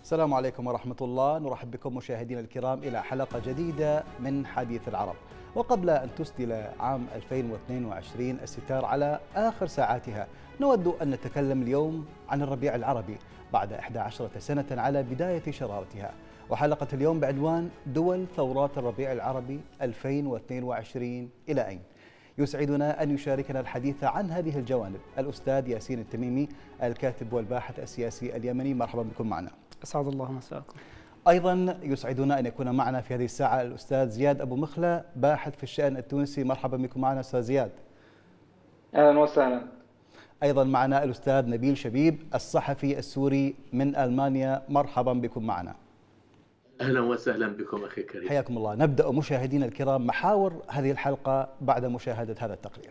السلام عليكم ورحمة الله. نرحب بكم مشاهدينا الكرام إلى حلقة جديدة من حديث العرب. وقبل أن تسدل عام 2022 الستار على آخر ساعاتها، نود أن نتكلم اليوم عن الربيع العربي بعد 11 سنة على بداية شرارتها. وحلقة اليوم بعنوان دول ثورات الربيع العربي 2022 إلى أين؟ يسعدنا أن يشاركنا الحديث عن هذه الجوانب الأستاذ ياسين التميمي، الكاتب والباحث السياسي اليمني. مرحبا بكم معنا. أسعد الله مساءكم. أيضا يسعدنا أن يكون معنا في هذه الساعة الأستاذ زياد أبو مخلة، باحث في الشأن التونسي. مرحبا بكم معنا أستاذ زياد. أهلا وسهلا. أيضا معنا الأستاذ نبيل شبيب، الصحفي السوري من ألمانيا. مرحبا بكم معنا. أهلا وسهلا بكم أخي كريم. حياكم الله. نبدأ مشاهدينا الكرام محاور هذه الحلقة بعد مشاهدة هذا التقرير.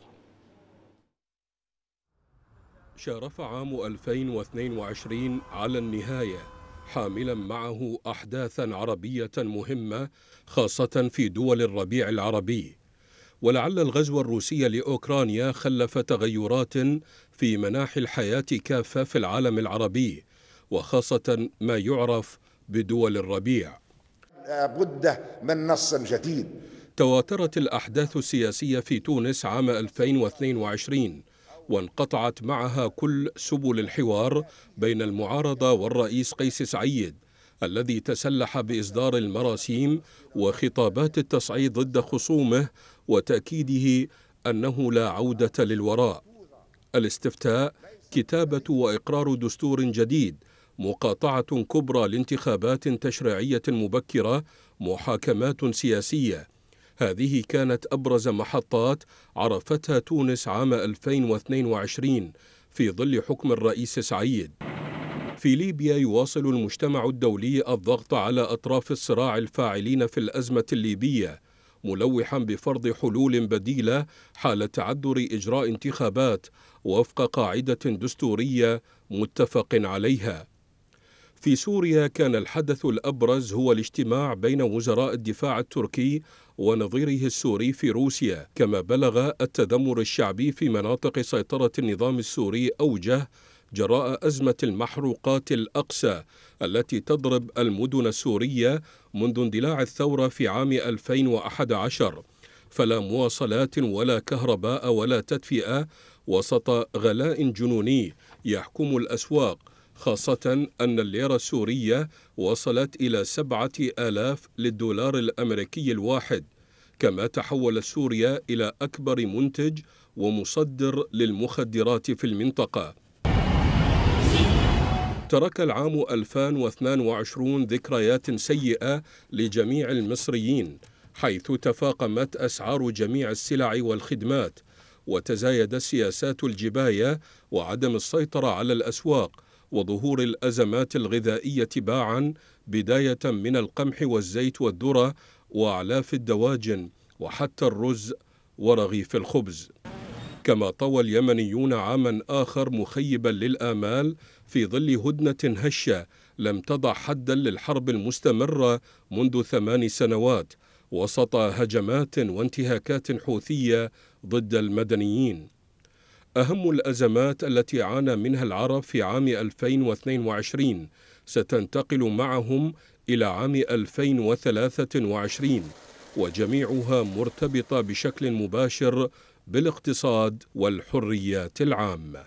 شارف عام 2022 على النهاية، حاملا معه أحداثا عربية مهمة خاصة في دول الربيع العربي. ولعل الغزو الروسي لأوكرانيا خلف تغيرات في مناحي الحياة كافة في العالم العربي، وخاصة ما يعرف بدول الربيع. بد من نص جديد. تواترت الأحداث السياسية في تونس عام 2022، وانقطعت معها كل سبل الحوار بين المعارضة والرئيس قيس سعيد الذي تسلح بإصدار المراسيم وخطابات التصعيد ضد خصومه وتأكيده أنه لا عودة للوراء. الاستفتاء، كتابة وإقرار دستور جديد، مقاطعة كبرى لانتخابات تشريعية مبكرة، محاكمات سياسية. هذه كانت أبرز محطات عرفتها تونس عام 2022 في ظل حكم الرئيس سعيد. في ليبيا يواصل المجتمع الدولي الضغط على أطراف الصراع الفاعلين في الأزمة الليبية، ملوحا بفرض حلول بديلة حال تعذر إجراء انتخابات وفق قاعدة دستورية متفق عليها. في سوريا كان الحدث الأبرز هو الاجتماع بين وزراء الدفاع التركي ونظيره السوري في روسيا، كما بلغ التذمر الشعبي في مناطق سيطرة النظام السوري أوجه جراء أزمة المحروقات الأقصى التي تضرب المدن السورية منذ اندلاع الثورة في عام 2011، فلا مواصلات ولا كهرباء ولا تدفئة وسط غلاء جنوني يحكم الأسواق، خاصة أن الليرة السورية وصلت إلى 7,000 للدولار الأمريكي الواحد. كما تحول سوريا إلى أكبر منتج ومصدر للمخدرات في المنطقة. ترك العام 2022 ذكريات سيئة لجميع المصريين، حيث تفاقمت أسعار جميع السلع والخدمات، وتزايد سياسات الجباية وعدم السيطرة على الأسواق، وظهور الأزمات الغذائية تباعا، بداية من القمح والزيت والذرة وأعلاف الدواجن وحتى الرز ورغيف الخبز. كما طوى اليمنيون عاما آخر مخيبا للآمال في ظل هدنة هشة لم تضع حدا للحرب المستمرة منذ 8 سنوات وسط هجمات وانتهاكات حوثية ضد المدنيين. أهم الأزمات التي عانى منها العرب في عام 2022 ستنتقل معهم إلى عام 2023، وجميعها مرتبطة بشكل مباشر بالاقتصاد والحريات العامة.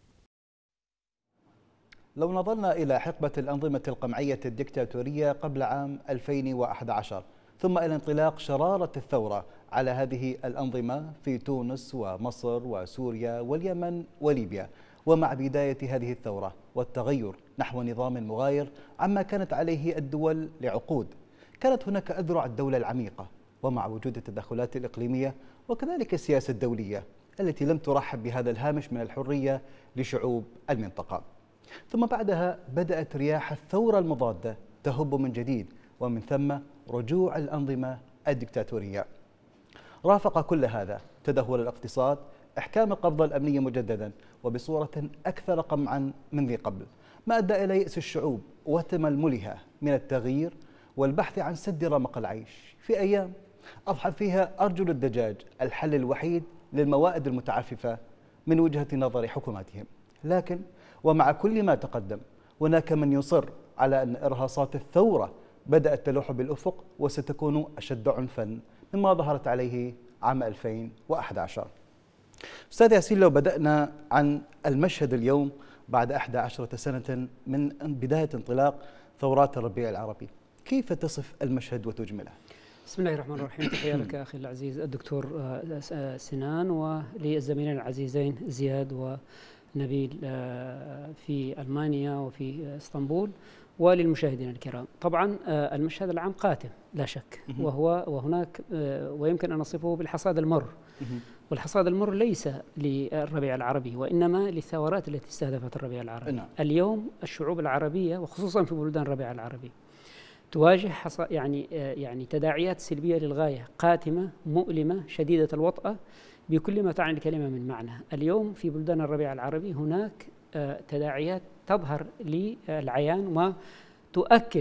لو نظرنا إلى حقبة الأنظمة القمعية الدكتاتورية قبل عام 2011 ثم إلى انطلاق شرارة الثورة على هذه الأنظمة في تونس ومصر وسوريا واليمن وليبيا، ومع بداية هذه الثورة والتغير نحو نظام مغاير عما كانت عليه الدول لعقود، كانت هناك أذرع الدولة العميقة، ومع وجود التدخلات الإقليمية وكذلك السياسة الدولية التي لم ترحب بهذا الهامش من الحرية لشعوب المنطقة. ثم بعدها بدأت رياح الثورة المضادة تهب من جديد، ومن ثم رجوع الأنظمة الدكتاتورية. رافق كل هذا تدهور الاقتصاد، إحكام القبضة الأمنية مجددا وبصورة أكثر قمعا من ذي قبل، ما أدى إلى يأس الشعوب وتململها من التغيير والبحث عن سد رمق العيش في أيام أضحى فيها أرجل الدجاج الحل الوحيد للموائد المتعففة من وجهة نظر حكوماتهم. لكن ومع كل ما تقدم هناك من يصر على أن إرهاصات الثورة بدأت تلوح بالأفق وستكون أشد عنفا مما ظهرت عليه عام 2011. أستاذ ياسين، لو بدأنا عن المشهد اليوم بعد 11 سنة من بداية انطلاق ثورات الربيع العربي، كيف تصف المشهد وتجمله؟ بسم الله الرحمن الرحيم. تحية لك أخي العزيز الدكتور سنان، وللزميلين العزيزين زياد ونبيل في ألمانيا وفي اسطنبول، وللمشاهدين الكرام. طبعا المشهد العام قاتم لا شك، وهناك ويمكن أن نصفه بالحصاد المر. والحصاد المر ليس للربيع العربي وإنما للثورات التي استهدفت الربيع العربي. اليوم الشعوب العربية وخصوصا في بلدان الربيع العربي تواجه يعني تداعيات سلبية للغاية، قاتمة مؤلمة شديدة الوطأة بكل ما تعني الكلمة من معنى. اليوم في بلدان الربيع العربي هناك تداعيات تظهر للعيان وتؤكد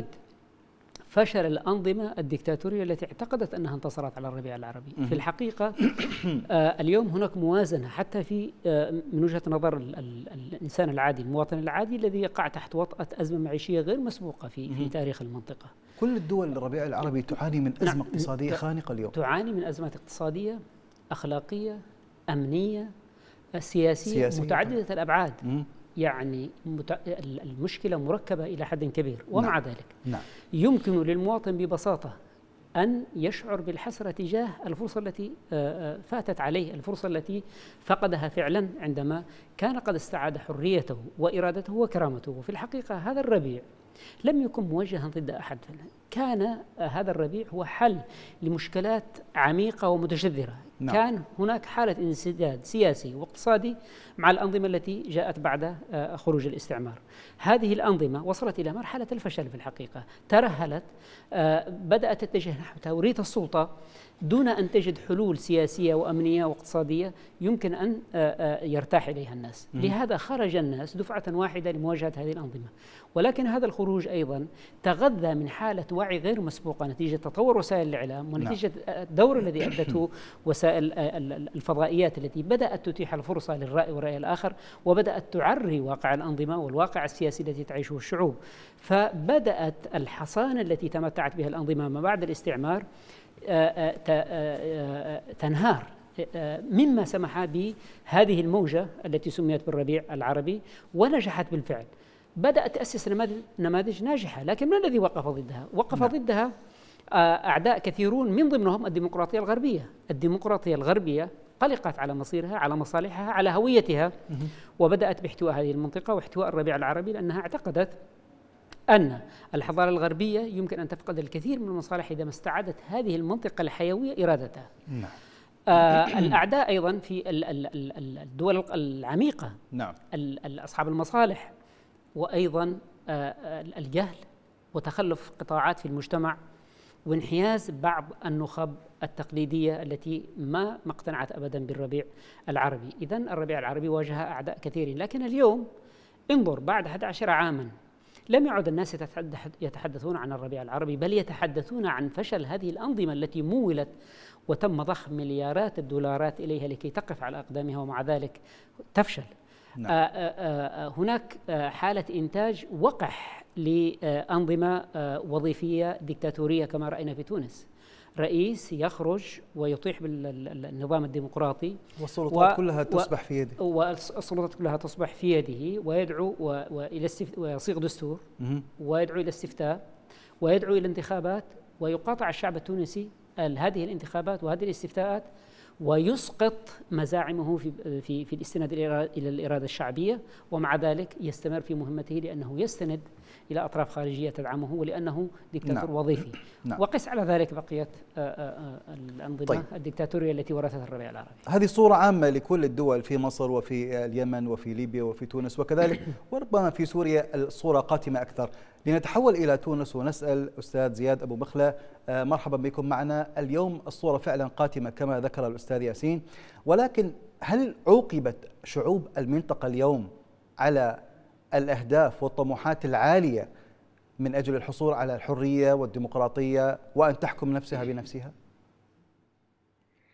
فشل الأنظمة الدكتاتورية التي اعتقدت أنها انتصرت على الربيع العربي. في الحقيقة اليوم هناك موازنة حتى في من وجهة نظر الإنسان العادي، المواطن العادي الذي يقع تحت وطأة أزمة معيشية غير مسبوقة في تاريخ المنطقة. كل الدول الربيع العربي تعاني من أزمة اقتصادية خانقة اليوم، تعاني من أزمات اقتصادية، أخلاقية، أمنية، سياسية متعددة الأبعاد. يعني المشكلة مركبة إلى حد كبير، ومع ذلك يمكن للمواطن ببساطة أن يشعر بالحسرة تجاه الفرصة التي فاتت عليه، الفرصة التي فقدها فعلا عندما كان قد استعاد حريته وإرادته وكرامته. وفي الحقيقة هذا الربيع لم يكن موجها ضد أحد، كان هذا الربيع هو حل لمشكلات عميقة ومتجذرة. كان هناك حالة انسداد سياسي واقتصادي مع الأنظمة التي جاءت بعد خروج الاستعمار. هذه الأنظمة وصلت إلى مرحلة الفشل في الحقيقة، ترهلت، بدأت تتجه نحو توريث السلطة دون أن تجد حلول سياسية وأمنية واقتصادية يمكن أن يرتاح إليها الناس. لهذا خرج الناس دفعة واحدة لمواجهة هذه الأنظمة، ولكن هذا الخروج أيضا تغذى من حالة وعي غير مسبوقة نتيجة تطور وسائل الإعلام ونتيجة الدور الذي أدته وسائل الفضائيات التي بدأت تتيح الفرصة للرأي والرأي الآخر، وبدأت تعري واقع الأنظمة والواقع السياسي الذي تعيشه الشعوب. فبدأت الحصانة التي تمتعت بها الأنظمة ما بعد الاستعمار تنهار، مما سمح بهذه الموجة التي سميت بالربيع العربي ونجحت بالفعل. بدأت تأسس نماذج ناجحة، لكن من الذي وقف ضدها؟ وقف ضدها أعداء كثيرون من ضمنهم الديمقراطية الغربية. الديمقراطية الغربية قلقت على مصيرها، على مصالحها، على هويتها، وبدأت باحتواء هذه المنطقة واحتواء الربيع العربي، لأنها اعتقدت أن الحضارة الغربية يمكن أن تفقد الكثير من المصالح إذا ما استعادت هذه المنطقة الحيوية إرادتها. الأعداء أيضا في الدول العميقة، أصحاب المصالح، وأيضا الجهل وتخلف قطاعات في المجتمع وانحياز بعض النخب التقليدية التي ما اقتنعت أبدا بالربيع العربي. إذن الربيع العربي واجه أعداء كثيرين، لكن اليوم انظر بعد 11 عاما لم يعد الناس يتحدثون عن الربيع العربي، بل يتحدثون عن فشل هذه الأنظمة التي مولت وتم ضخ مليارات الدولارات إليها لكي تقف على أقدامها، ومع ذلك تفشل. هناك حالة إنتاج وقح لأنظمة وظيفية ديكتاتورية كما رأينا في تونس. رئيس يخرج ويطيح بالنظام الديمقراطي والسلطات كلها تصبح في يده، والسلطات كلها تصبح في يده، ويدعو ويصيغ دستور، ويدعو إلى استفتاء، ويدعو إلى انتخابات، ويقاطع الشعب التونسي هذه الانتخابات وهذه الاستفتاءات، ويسقط مزاعمه في الاستناد إلى الإرادة الشعبية، ومع ذلك يستمر في مهمته لأنه يستند إلى أطراف خارجية تدعمه ولأنه ديكتاتور وظيفي. وقس على ذلك بقية الأنظمة الديكتاتورية التي ورثتها الربيع العربي. هذه صورة عامة لكل الدول في مصر وفي اليمن وفي ليبيا وفي تونس وكذلك وربما في سوريا الصورة قاتمة أكثر. لنتحول إلى تونس ونسأل أستاذ زياد أبو مخلة، مرحبا بكم معنا. اليوم الصورة فعلا قاتمة كما ذكر الأستاذ ياسين، ولكن هل عوقبت شعوب المنطقة اليوم على الأهداف والطموحات العالية من أجل الحصول على الحرية والديمقراطية وأن تحكم نفسها بنفسها؟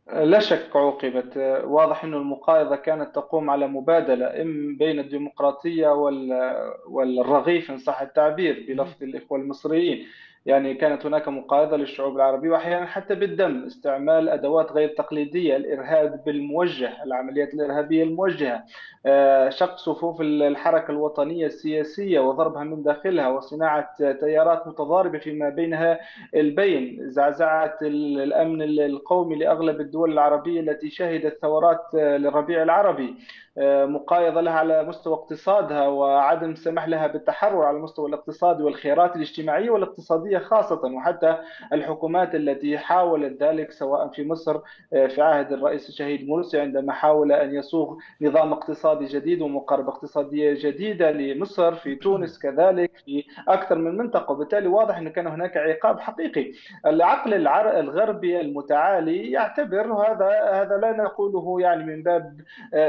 لا شك عوقبت. واضح أن المقايضة كانت تقوم على مبادلة بين الديمقراطية والرغيف إن صح التعبير بلفظ الإخوة المصريين. يعني كانت هناك مقايضة للشعوب العربية، وأحيانا حتى بالدم، استعمال أدوات غير تقليدية، الإرهاب بالموجه، العمليات الإرهابية الموجهة، شق صفوف الحركة الوطنية السياسية وضربها من داخلها، وصناعة تيارات متضاربة فيما بينها البين، زعزعة الأمن القومي لأغلب الدول العربية التي شهدت ثورات للربيع العربي، مقايضة لها على مستوى اقتصادها وعدم سمح لها بالتحرر على المستوى الاقتصادي والخيارات الاجتماعية والاقتصادية خاصة. وحتى الحكومات التي حاولت ذلك سواء في مصر في عهد الرئيس الشهيد مرسي عندما حاول أن يصوغ نظام اقتصادي جديد ومقاربة اقتصادية جديدة لمصر، في تونس كذلك، في أكثر من منطقة. وبالتالي واضح أن كان هناك عقاب حقيقي. العقل الغربي المتعالي يعتبر هذا لا نقوله يعني من باب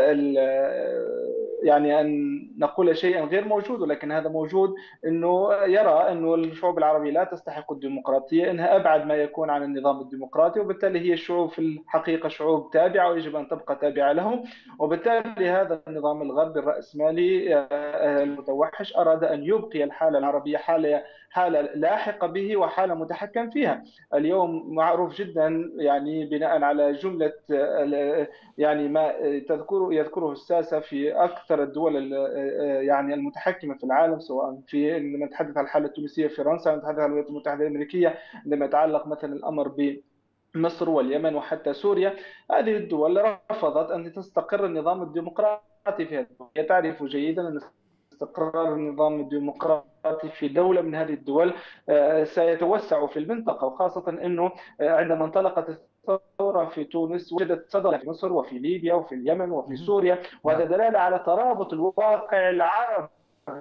يعني أن نقول شيئا غير موجود، ولكن هذا موجود، أنه يرى أن الشعوب العربية لا تستحق الديمقراطية، أنها أبعد ما يكون عن النظام الديمقراطي، وبالتالي هي الشعوب في الحقيقة شعوب تابعة ويجب أن تبقى تابعة لهم. وبالتالي هذا النظام الغربي الرأسمالي المتوحش أراد أن يبقي الحالة العربية حالة لاحقة به وحالة متحكم فيها. اليوم معروف جدا يعني بناء على جملة يعني ما يذكره الساسة في أكثر الدول يعني المتحكمة في العالم، سواء في عندما نتحدث عن الحالة التونسية في فرنسا، نتحدث عن الولايات المتحدة الأمريكية عندما يتعلق مثلا الأمر بمصر واليمن وحتى سوريا. هذه الدول رفضت أن تستقر النظام الديمقراطي فيها. هي تعرف جيدا أن استقرار النظام الديمقراطي في دولة من هذه الدول سيتوسع في المنطقة، وخاصة أنه عندما انطلقت الثورة في تونس وجدت صدى في مصر وفي ليبيا وفي اليمن وفي سوريا، وهذا دلالة على ترابط الواقع العربي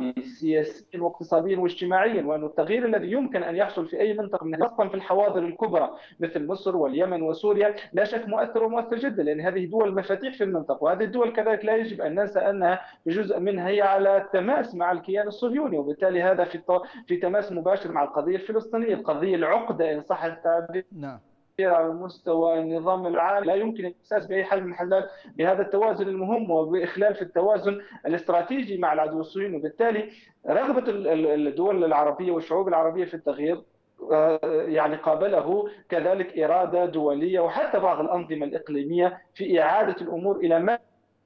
سياسيا واقتصاديا واجتماعيا، وأن التغيير الذي يمكن أن يحصل في أي منطقة من خاصة في الحواضر الكبرى مثل مصر واليمن وسوريا لا شك مؤثر ومؤثر جدا، لأن هذه دول مفاتيح في المنطقة. وهذه الدول كذلك لا يجب أن ننسى أنها جزء منها هي على تماس مع الكيان الصهيوني، وبالتالي هذا في تماس مباشر مع القضية الفلسطينية، القضية العقدة إن صح التعبير. نعم. على مستوى النظام العالمي لا يمكن الإحساس بأي حل من الحلال بهذا التوازن المهم وبإخلال في التوازن الاستراتيجي مع العدو الصهيوني. وبالتالي رغبة الدول العربية والشعوب العربية في التغيير يعني قابله كذلك إرادة دولية وحتى بعض الأنظمة الإقليمية في إعادة الأمور إلى ما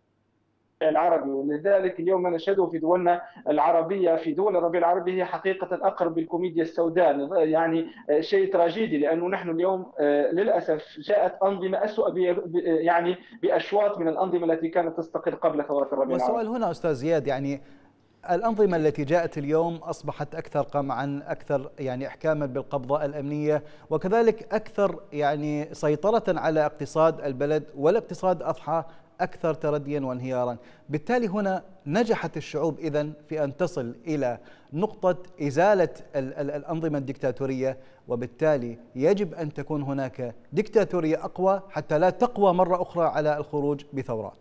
العربي. ولذلك اليوم نشهده في دولنا العربية، في دول الربيع العربي، هي حقيقة أقرب بالكوميديا السوداء، يعني شيء تراجيدي، لأنه نحن اليوم للأسف جاءت أنظمة أسوأ يعني بأشواط من الأنظمة التي كانت تستقر قبل ثورة الربيع العربي. والسؤال هنا أستاذ زياد، يعني الأنظمة التي جاءت اليوم أصبحت أكثر قمعا، أكثر يعني إحكاما بالقبضة الأمنية، وكذلك أكثر يعني سيطرة على اقتصاد البلد، والاقتصاد أضحى أكثر ترديا وانهيارا. بالتالي هنا نجحت الشعوب إذن في أن تصل إلى نقطة إزالة الأنظمة الدكتاتورية، وبالتالي يجب أن تكون هناك دكتاتورية أقوى حتى لا تقوى مرة أخرى على الخروج بثورات.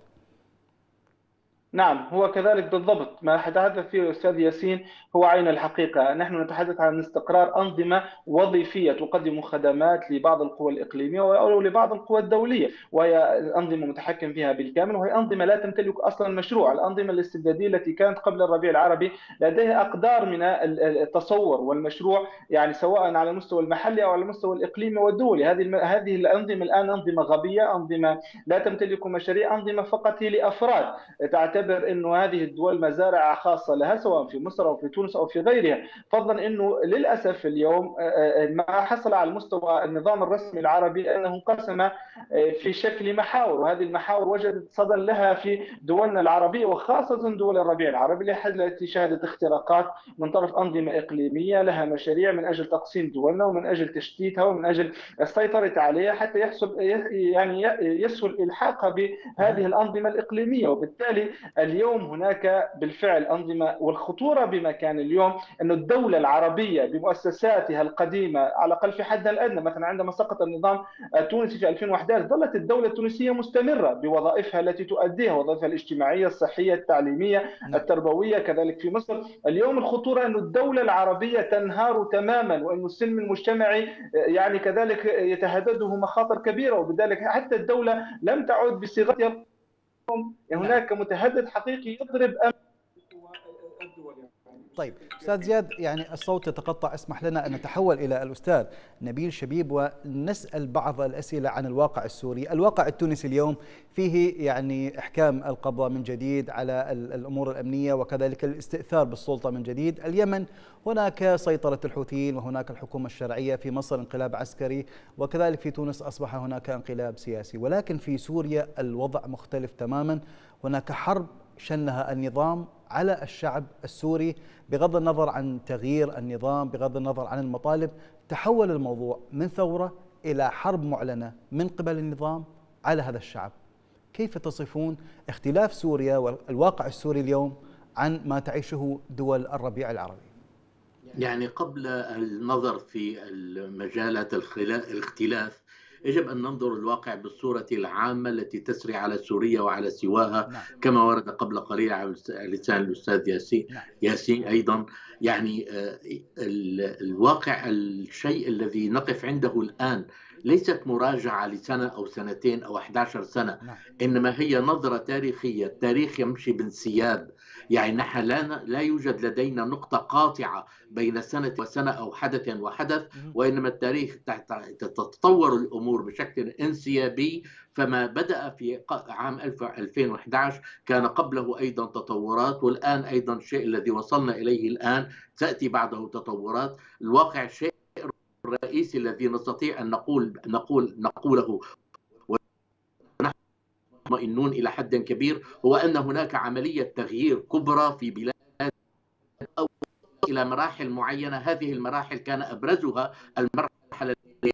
نعم، هو كذلك بالضبط ما تحدث فيه الأستاذ ياسين هو عين الحقيقة. نحن نتحدث عن استقرار أنظمة وظيفية تقدم خدمات لبعض القوى الإقليمية أو لبعض القوى الدولية، وهي أنظمة متحكم فيها بالكامل، وهي أنظمة لا تمتلك أصلا مشروع. الأنظمة الاستبدادية التي كانت قبل الربيع العربي لديها أقدار من التصور والمشروع، يعني سواء على المستوى المحلي أو على المستوى الإقليمي والدولي. هذه الأنظمة الآن أنظمة غبية، أنظمة لا تمتلك مشاريع، أنظمة فقط هي لأفراد تعتبر أنه هذه الدول مزارع خاصة لها، سواء في مصر أو في تونس أو في غيرها. فضلا أنه للأسف اليوم ما حصل على المستوى النظام الرسمي العربي أنه انقسم في شكل محاور، وهذه المحاور وجدت صدى لها في دولنا العربية وخاصة دول الربيع العربي التي شهدت اختراقات من طرف أنظمة إقليمية لها مشاريع من أجل تقسيم دولنا ومن أجل تشتيتها ومن أجل السيطرة عليها حتى يسهل إلحاقها بهذه الأنظمة الإقليمية. وبالتالي اليوم هناك بالفعل أنظمة، والخطورة بما كان اليوم أن الدولة العربية بمؤسساتها القديمة على الأقل في حدها الأدنى، مثلا عندما سقط النظام التونسي في 2011 ظلت الدولة التونسية مستمرة بوظائفها التي تؤديها، وظائفها الاجتماعية الصحية التعليمية التربوية، كذلك في مصر. اليوم الخطورة أن الدولة العربية تنهار تماما، وأن السلم المجتمعي يعني كذلك يتهدده مخاطر كبيرة، وبذلك حتى الدولة لم تعد بصيغتها. هناك متهدد حقيقي يضرب أمن الدول. طيب أستاذ زياد، يعني الصوت يتقطع، اسمح لنا أن نتحول إلى الأستاذ نبيل شبيب ونسأل بعض الأسئلة عن الواقع السوري. الواقع التونسي اليوم فيه يعني إحكام القبضة من جديد على الأمور الأمنية، وكذلك الاستئثار بالسلطة من جديد. اليمن هناك سيطرة الحوثيين، وهناك الحكومة الشرعية. في مصر انقلاب عسكري، وكذلك في تونس أصبح هناك انقلاب سياسي. ولكن في سوريا الوضع مختلف تماما، هناك حرب شنها النظام على الشعب السوري. بغض النظر عن تغيير النظام، بغض النظر عن المطالب، تحول الموضوع من ثورة إلى حرب معلنة من قبل النظام على هذا الشعب. كيف تصفون اختلاف سوريا والواقع السوري اليوم عن ما تعيشه دول الربيع العربي؟ يعني قبل النظر في مجالات الاختلاف يجب أن ننظر الواقع بالصورة العامة التي تسري على سوريا وعلى سواها. كما ورد قبل قليل على لسان الأستاذ ياسين أيضا. يعني الواقع، الشيء الذي نقف عنده الآن ليست مراجعة لسنة أو سنتين أو 11 سنة، إنما هي نظرة تاريخية. التاريخ يمشي بانسياب، يعني نحن لا يوجد لدينا نقطة قاطعة بين سنة وسنة أو حدث وحدث، وإنما التاريخ تتطور الأمور بشكل انسيابي. فما بدأ في عام 2011 كان قبله أيضا تطورات، والآن أيضا الشيء الذي وصلنا إليه الآن تأتي بعده تطورات. الواقع الشيء الرئيسي الذي نستطيع أن نقوله ونحن مطمئنون إلى حد كبير هو أن هناك عملية تغيير كبرى في بلاد أو إلى مراحل معينة. هذه المراحل كان أبرزها المرحلة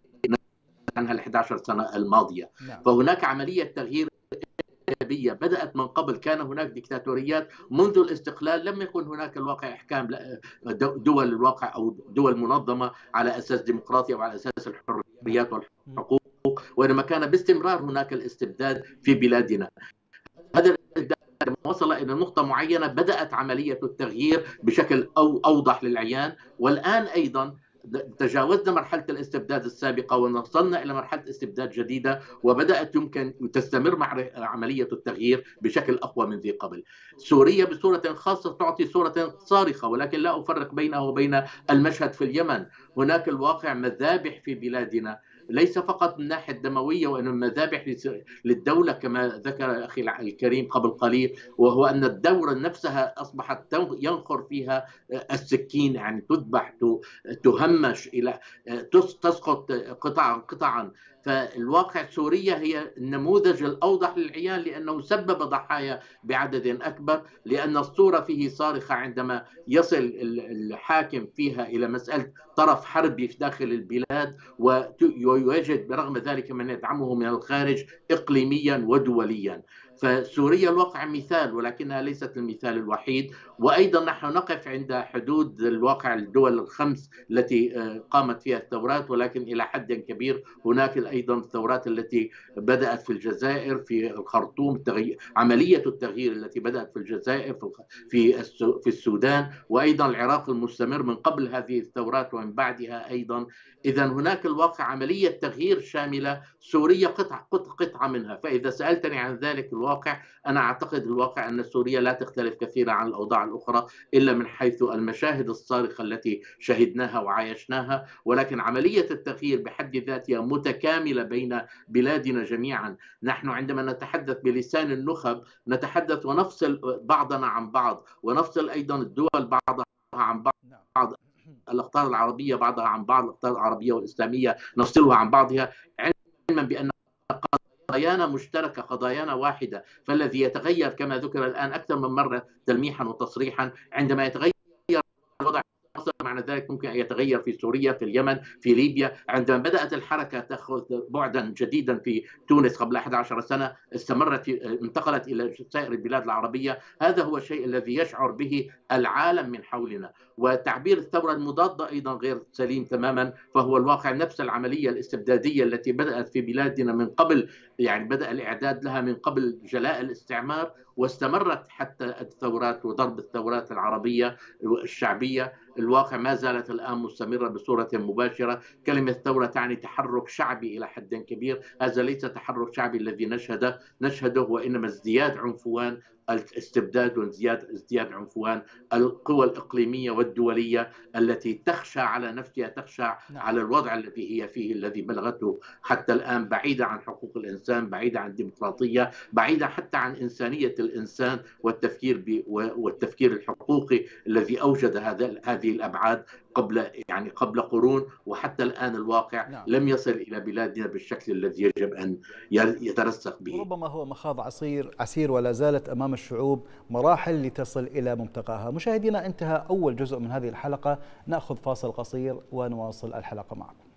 عنها 11 سنة الماضية. فهناك عملية تغيير إيجابية بدأت من قبل. كان هناك ديكتاتوريات منذ الاستقلال، لم يكن هناك الواقع إحكام دول الواقع أو دول منظمة على أساس ديمقراطية وعلى أساس الحريات والحقوق، وإنما كان باستمرار هناك الاستبداد في بلادنا. هذا الاستبداد وصل إلى نقطة معينة بدأت عملية التغيير بشكل أوضح للعيان، والآن أيضا تجاوزنا مرحلة الاستبداد السابقة ووصلنا إلى مرحلة استبداد جديدة، وبدأت يمكن تستمر مع عملية التغيير بشكل أقوى من ذي قبل. سوريا بصورة خاصة تعطي صورة صارخة، ولكن لا أفرق بينه وبين المشهد في اليمن. هناك الواقع مذابح في بلادنا، ليس فقط من ناحية دموية، وإنما مذابح للدولة كما ذكر أخي الكريم قبل قليل، وهو أن الدولة نفسها أصبحت ينخر فيها السكين، يعني تذبح، تهمش، إلى تسقط قطعا. فالواقع سوريا هي النموذج الأوضح للعيان، لأنه سبب ضحايا بعدد أكبر، لأن الصورة فيه صارخة عندما يصل الحاكم فيها إلى مسألة طرف حربي في داخل البلاد، ويوجد برغم ذلك من يدعمه من الخارج إقليميا ودوليا. فسوريا الواقع مثال، ولكنها ليست المثال الوحيد. وأيضا نحن نقف عند حدود الواقع الدول الخمس التي قامت فيها الثورات، ولكن إلى حد كبير هناك أيضا الثورات التي بدأت في في الخرطوم، عملية التغيير التي بدأت في الجزائر، في السودان، وأيضا العراق المستمر من قبل هذه الثورات ومن بعدها أيضا. إذا هناك الواقع عملية تغيير شاملة، سوريا قطعة منها. فإذا سألتني عن ذلك الواقع، أنا أعتقد الواقع أن سوريا لا تختلف كثيرا عن الأوضاع الأخرى، إلا من حيث المشاهد الصارخة التي شهدناها وعايشناها. ولكن عملية التغيير بحد ذاتها متكاملة بين بلادنا جميعا. نحن عندما نتحدث بلسان النخب نتحدث ونفصل بعضنا عن بعض، ونفصل أيضا الدول بعضها عن بعض، الأقطار العربية بعضها عن بعض، الأقطار العربية والإسلامية نفصلها عن بعضها، علما بأن قضايانا مشتركة، قضايانا واحدة. فالذي يتغير كما ذكر الآن أكثر من مرة تلميحا وتصريحا، عندما يتغير الوضع مصر، معنى ذلك ممكن أن يتغير في سوريا، في اليمن، في ليبيا. عندما بدأت الحركة تأخذ بعدا جديدا في تونس قبل 11 سنة، استمرت انتقلت إلى سائر البلاد العربية. هذا هو الشيء الذي يشعر به العالم من حولنا. وتعبير الثورة المضادة أيضا غير سليم تماما، فهو الواقع نفس العملية الاستبدادية التي بدأت في بلادنا من قبل، يعني بدأ الإعداد لها من قبل جلاء الاستعمار، واستمرت حتى الثورات وضرب الثورات العربية الشعبية. الواقع ما زالت الآن مستمرة بصورة مباشرة. كلمة ثورة تعني تحرك شعبي إلى حد كبير. هذا ليس تحرك شعبي الذي نشهده، وإنما ازدياد عنفوان الاستبداد وازدياد عنفوان القوى الإقليمية والدولية التي تخشى على نفسها، تخشى على الوضع الذي هي فيه، الذي بلغته حتى الآن، بعيدة عن حقوق الإنسان، بعيدة عن الديمقراطية، بعيدة حتى عن إنسانية الإنسان والتفكير الحقوقي الذي أوجد هذه الأبعاد قبل قرون. وحتى الآن الواقع لم يصل إلى بلادنا بالشكل الذي يجب أن يترسخ به. ربما هو مخاض عسير ولا زالت أمام الشعوب مراحل لتصل إلى ممتقاها. مشاهدينا، انتهى أول جزء من هذه الحلقة، نأخذ فاصل قصير ونواصل الحلقة معكم.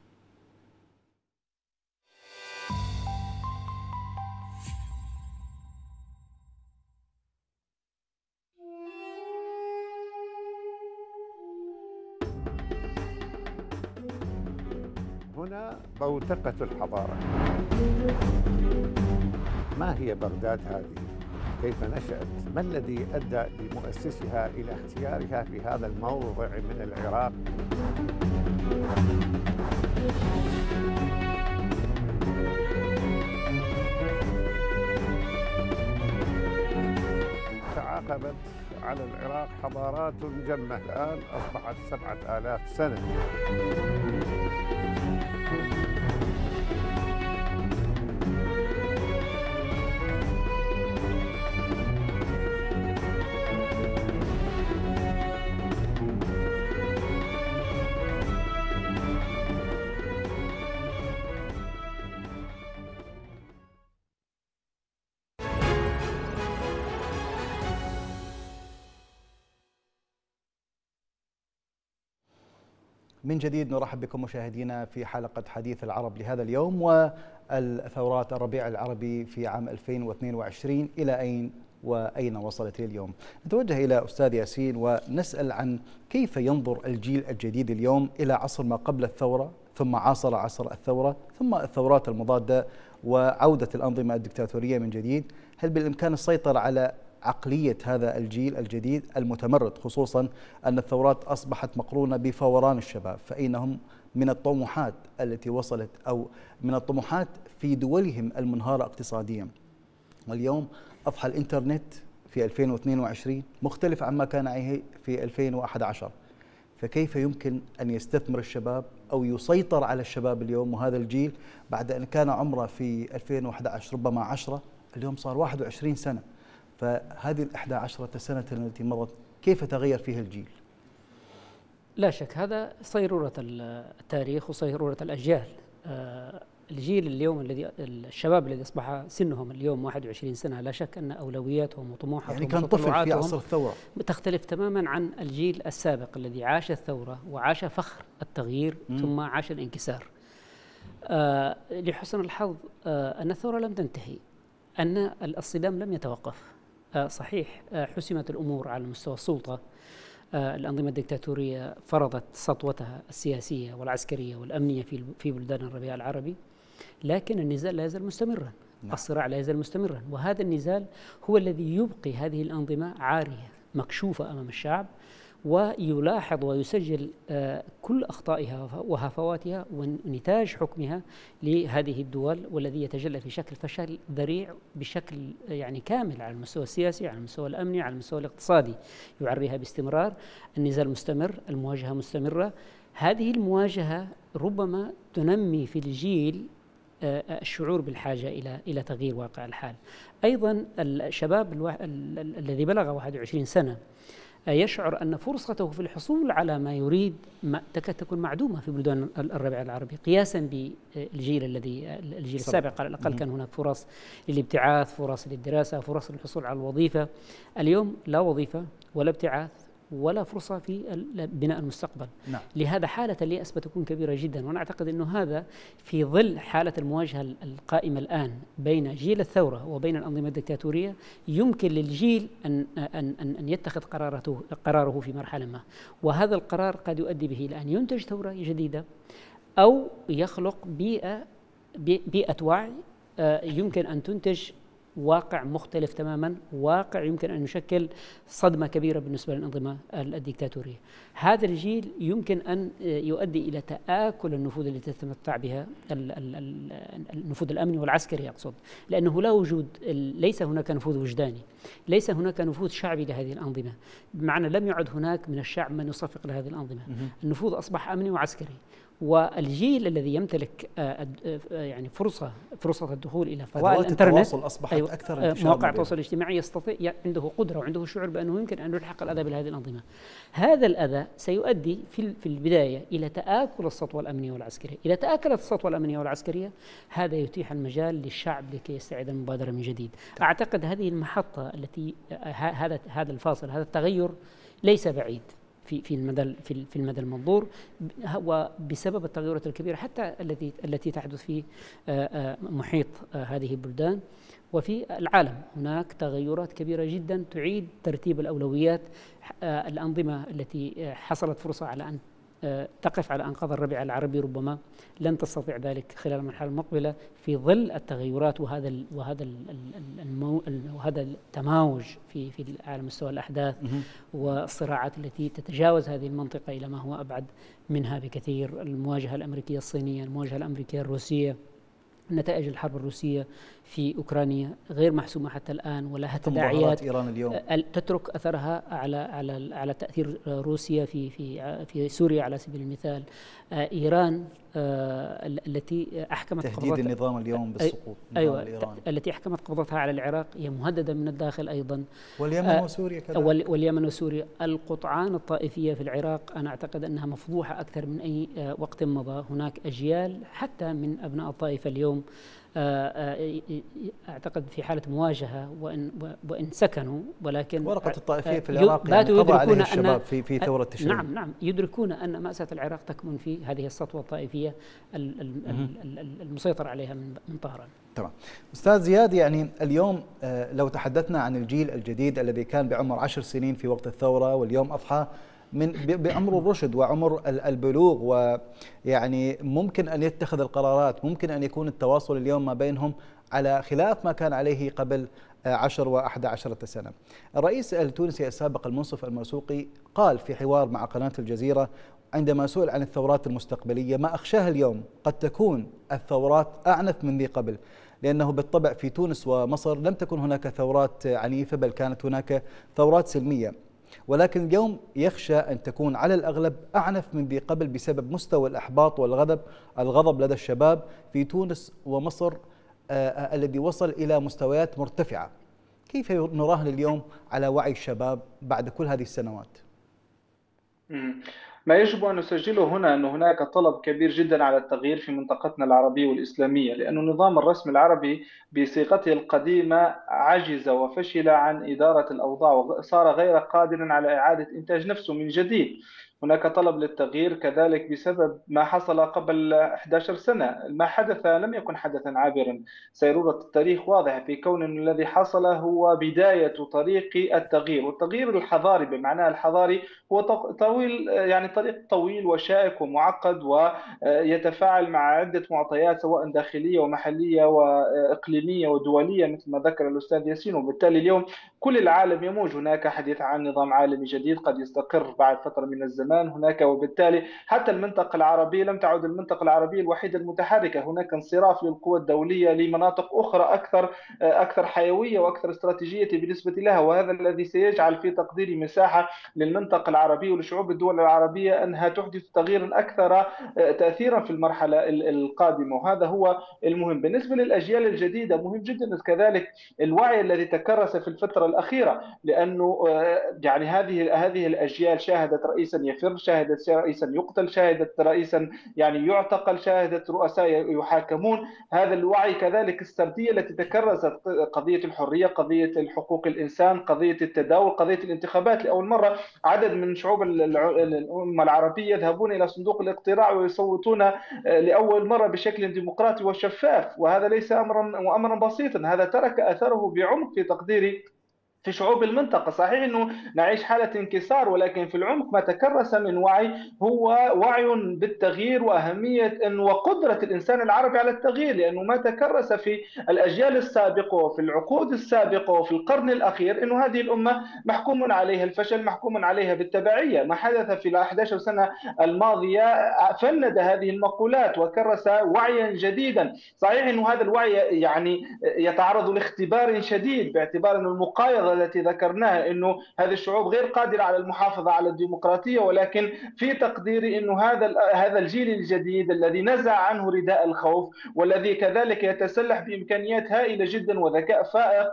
هنا بوتقة الحضارة. ما هي بغداد هذه؟ كيف نشأت؟ ما الذي أدى لمؤسسها إلى اختيارها في هذا الموضع من العراق؟ تعاقبت على العراق حضارات جمة، الآن أصبحت 7000 سنة. من جديد نرحب بكم مشاهدينا في حلقة حديث العرب لهذا اليوم، والثورات الربيع العربي في عام 2022 إلى أين وصلت اليوم. نتوجه إلى أستاذ ياسين ونسأل عن كيف ينظر الجيل الجديد اليوم إلى عصر ما قبل الثورة، ثم عاصر عصر الثورة، ثم الثورات المضادة وعودة الأنظمة الدكتاتورية من جديد. هل بالإمكان السيطرة على عقلية هذا الجيل الجديد المتمرد، خصوصا أن الثورات أصبحت مقرونة بفوران الشباب؟ فأين هم من الطموحات التي وصلت، أو من الطموحات في دولهم المنهارة اقتصاديا؟ واليوم أضحى الإنترنت في 2022 مختلف عما كان عليه في 2011. فكيف يمكن أن يستثمر الشباب أو يسيطر على الشباب اليوم وهذا الجيل بعد أن كان عمره في 2011 ربما 10، اليوم صار 21 سنة؟ فهذه 11 سنة التي مضت كيف تغير فيها الجيل؟ لا شك هذا صيرورة التاريخ وصيرورة الأجيال. الجيل اليوم الشباب الذي أصبح سنهم اليوم 21 سنة، لا شك أن أولوياتهم وطموحاتهم يعني كان طفل في عصر الثورة، تختلف تماما عن الجيل السابق الذي عاش الثورة وعاش فخر التغيير ثم عاش الانكسار. لحسن الحظ أن الثورة لم تنتهي، أن الصدام لم يتوقف. صحيح حسمت الأمور على مستوى السلطة، الأنظمة الدكتاتورية فرضت سطوتها السياسية والعسكرية والأمنية في بلدان الربيع العربي، لكن النزال لا يزال مستمرا، الصراع لا يزال مستمرا، وهذا النزال هو الذي يبقي هذه الأنظمة عارية مكشوفة أمام الشعب، ويلاحظ ويسجل كل أخطائها وهفواتها ونتاج حكمها لهذه الدول، والذي يتجلى في شكل فشل ذريع بشكل يعني كامل على المستوى السياسي، على المستوى الأمني، على المستوى الاقتصادي، يعريها باستمرار. النزال مستمر، المواجهة مستمرة. هذه المواجهة ربما تنمي في الجيل الشعور بالحاجة إلى تغيير واقع الحال. أيضا الشباب الذي بلغ 21 سنة يشعر أن فرصته في الحصول على ما يريد تكاد تكون معدومة في بلدان الربيع العربي، قياسا بالجيل الجيل السابق. على الأقل كان هناك فرص للابتعاث، فرص للدراسة، فرص للحصول على الوظيفة. اليوم لا وظيفة ولا ابتعاث ولا فرصة في بناء المستقبل. نعم. لهذا حالة اليأس بتكون كبيرة جدا، وأنا أعتقد أنه هذا في ظل حالة المواجهة القائمة الآن بين جيل الثورة وبين الأنظمة الدكتاتورية، يمكن للجيل أن يتخذ قراره في مرحلة ما، وهذا القرار قد يؤدي به إلى أن ينتج ثورة جديدة أو يخلق بيئة وعي يمكن أن تنتج واقع مختلف تماما، واقع يمكن أن يشكل صدمة كبيرة بالنسبة للأنظمة الديكتاتورية. هذا الجيل يمكن أن يؤدي إلى تآكل النفوذ التي تتمتع بها النفوذ الأمني والعسكري أقصد، لأنه لا وجود، ليس هناك نفوذ وجداني، ليس هناك نفوذ شعبي لهذه الأنظمة، بمعنى لم يعد هناك من الشعب من يصفق لهذه الأنظمة. النفوذ أصبح أمني وعسكري، والجيل الذي يمتلك يعني فرصة الدخول إلى فضاء الإنترنت، التواصل أصبحت أكثر انتشار، مواقع التواصل الاجتماعي، يستطيع، عنده قدرة وعنده شعور بأنه يمكن أن يلحق الأذى بهذه الأنظمة. هذا الأذى سيؤدي في البداية إلى تآكل السطوة الأمنية والعسكرية. إذا تآكلت السطوة الأمنية والعسكرية هذا يتيح المجال للشعب لكي يستعيد المبادرة من جديد. أعتقد هذه المحطة التي هذا الفاصل، هذا التغير ليس بعيد في المدى المنظور، وبسبب التغيرات الكبيرة حتى التي تحدث في محيط هذه البلدان وفي العالم. هناك تغيرات كبيرة جدا تعيد ترتيب الأولويات. الأنظمة التي حصلت فرصة على أن تقف على أنقاض الربيع العربي ربما لن تستطيع ذلك خلال المرحلة المقبلة في ظل التغيرات وهذا التماوج في على مستوى الأحداث والصراعات التي تتجاوز هذه المنطقة إلى ما هو أبعد منها بكثير. المواجهة الأمريكية الصينية، المواجهة الأمريكية الروسية، نتائج الحرب الروسية في أوكرانيا غير محسومة حتى الآن، ولها تداعيات إيران اليوم تترك أثرها على تأثير روسيا في سوريا على سبيل المثال. إيران التي أحكمت تهديد النظام اليوم بالسقوط. أيوة، التي أحكمت قبضتها على العراق هي مهددة من الداخل أيضا، واليمن وسوريا كذلك. واليمن وسوريا. القطعان الطائفية في العراق أنا أعتقد أنها مفضوحة أكثر من أي وقت مضى. هناك أجيال حتى من أبناء الطائفة اليوم أعتقد في حالة مواجهة، وإن سكنوا، ولكن ورقة الطائفية في العراق يعني قضى عليها الشباب في ثورة تشرين. نعم، يدركون أن مأساة العراق تكمن في هذه السطوة الطائفية المسيطر عليها من طهران. تمام. أستاذ زياد، يعني اليوم لو تحدثنا عن الجيل الجديد الذي كان بعمر 10 سنين في وقت الثورة، واليوم أضحى بأمر الرشد وعمر البلوغ، ويعني ممكن أن يتخذ القرارات، ممكن أن يكون التواصل اليوم ما بينهم على خلاف ما كان عليه قبل 10 و11 سنة. الرئيس التونسي السابق المنصف المرزوقي قال في حوار مع قناة الجزيرة عندما سئل عن الثورات المستقبلية: ما أخشاه اليوم قد تكون الثورات أعنف من ذي قبل، لأنه بالطبع في تونس ومصر لم تكن هناك ثورات عنيفة، بل كانت هناك ثورات سلمية، ولكن اليوم يخشى أن تكون على الأغلب أعنف من ذي قبل بسبب مستوى الإحباط والغضب لدى الشباب في تونس ومصر الذي وصل إلى مستويات مرتفعة. كيف نراهن اليوم على وعي الشباب بعد كل هذه السنوات؟ ما يجب أن نسجله هنا أن هناك طلب كبير جدا على التغيير في منطقتنا العربية والإسلامية، لأن النظام الرسمي العربي بصيغته القديمة عجز وفشل عن إدارة الأوضاع وصار غير قادر على إعادة إنتاج نفسه من جديد. هناك طلب للتغيير كذلك بسبب ما حصل قبل 11 سنة. ما حدث لم يكن حدثا عابرا، سيرورة التاريخ واضحة في كون أن الذي حصل هو بداية طريق التغيير، والتغيير الحضاري بمعناه الحضاري هو طويل، يعني طريق طويل وشائك ومعقد ويتفاعل مع عدة معطيات سواء داخلية ومحلية وإقليمية ودولية مثل ما ذكر الأستاذ ياسين. وبالتالي اليوم كل العالم يموج، هناك حديث عن نظام عالمي جديد قد يستقر بعد فترة من الزمان هناك، وبالتالي حتى المنطقة العربية لم تعد المنطقة العربية الوحيدة المتحركة، هناك انصراف للقوى الدولية لمناطق أخرى أكثر حيوية وأكثر استراتيجية بالنسبة لها، وهذا الذي سيجعل في تقديري مساحة للمنطقة العربية ولشعوب الدول العربية أنها تحدث تغييرا أكثر تأثيرا في المرحلة القادمة، وهذا هو المهم. بالنسبة للأجيال الجديدة مهم جدا كذلك الوعي الذي تكرس في الفترة الأخيرة، لأنه يعني هذه الأجيال شاهدت رئيسا يفر، شاهدت رئيسا يقتل، شاهدت رئيسا يعني يعتقل، شاهدت رؤساء يحاكمون. هذا الوعي كذلك السردية التي تكرست، قضية الحرية، قضية حقوق الإنسان، قضية التداول، قضية الانتخابات. لأول مرة عدد من شعوب الأمة العربية يذهبون إلى صندوق الاقتراع ويصوتون لأول مرة بشكل ديمقراطي وشفاف، وهذا ليس أمرا بسيطا. هذا ترك أثره بعمق في تقديري في شعوب المنطقة. صحيح أنه نعيش حالة انكسار، ولكن في العمق ما تكرس من وعي هو وعي بالتغيير وأهمية وقدرة الإنسان العربي على التغيير، لأنه ما تكرس في الأجيال السابقة وفي العقود السابقة وفي القرن الأخير أنه هذه الأمة محكوم عليها الفشل، محكوم عليها بالتبعية. ما حدث في 11 سنة الماضية فند هذه المقولات وكرس وعيا جديدا. صحيح أنه هذا الوعي يعني يتعرض لاختبار شديد، باعتبار أن المقايضة التي ذكرناها انه هذه الشعوب غير قادره على المحافظه على الديمقراطيه، ولكن في تقديري انه هذا الجيل الجديد الذي نزع عنه رداء الخوف، والذي كذلك يتسلح بامكانيات هائله جدا وذكاء فائق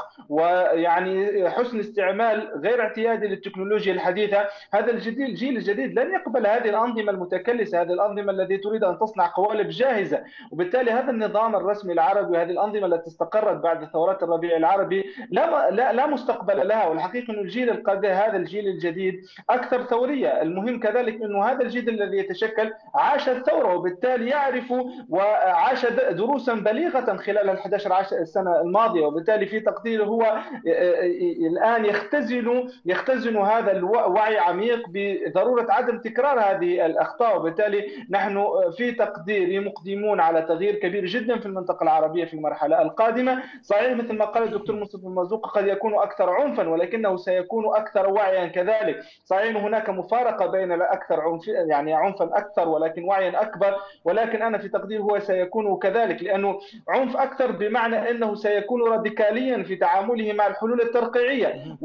ويعني حسن استعمال غير اعتيادي للتكنولوجيا الحديثه، هذا الجيل الجديد لن يقبل هذه الانظمه المتكلسه، هذه الانظمه التي تريد ان تصنع قوالب جاهزه. وبالتالي هذا النظام الرسمي العربي وهذه الانظمه التي استقرت بعد ثورات الربيع العربي لا مستقبل لها. والحقيقة أن الجيل القادم، هذا الجيل الجديد أكثر ثورية. المهم كذلك أنه هذا الجيل الذي يتشكل عاش الثورة، وبالتالي يعرف وعاش دروسا بليغة خلال 11 سنة الماضية، وبالتالي في تقديره هو الآن يختزن هذا الوعي عميق بضرورة عدم تكرار هذه الأخطاء. وبالتالي نحن في تقديري مقدمون على تغيير كبير جدا في المنطقة العربية في المرحلة القادمة. صحيح مثل ما قال الدكتور مصطفى المرزوق قد يكون أكثر عنفا، ولكنه سيكون أكثر وعيا كذلك. صحيح هناك مفارقة بين الأكثر يعني عنفا أكثر ولكن وعيا أكبر، ولكن أنا في تقدير هو سيكون كذلك، لأنه عنف أكثر بمعنى أنه سيكون راديكاليا في تعامله مع الحلول الترقيعية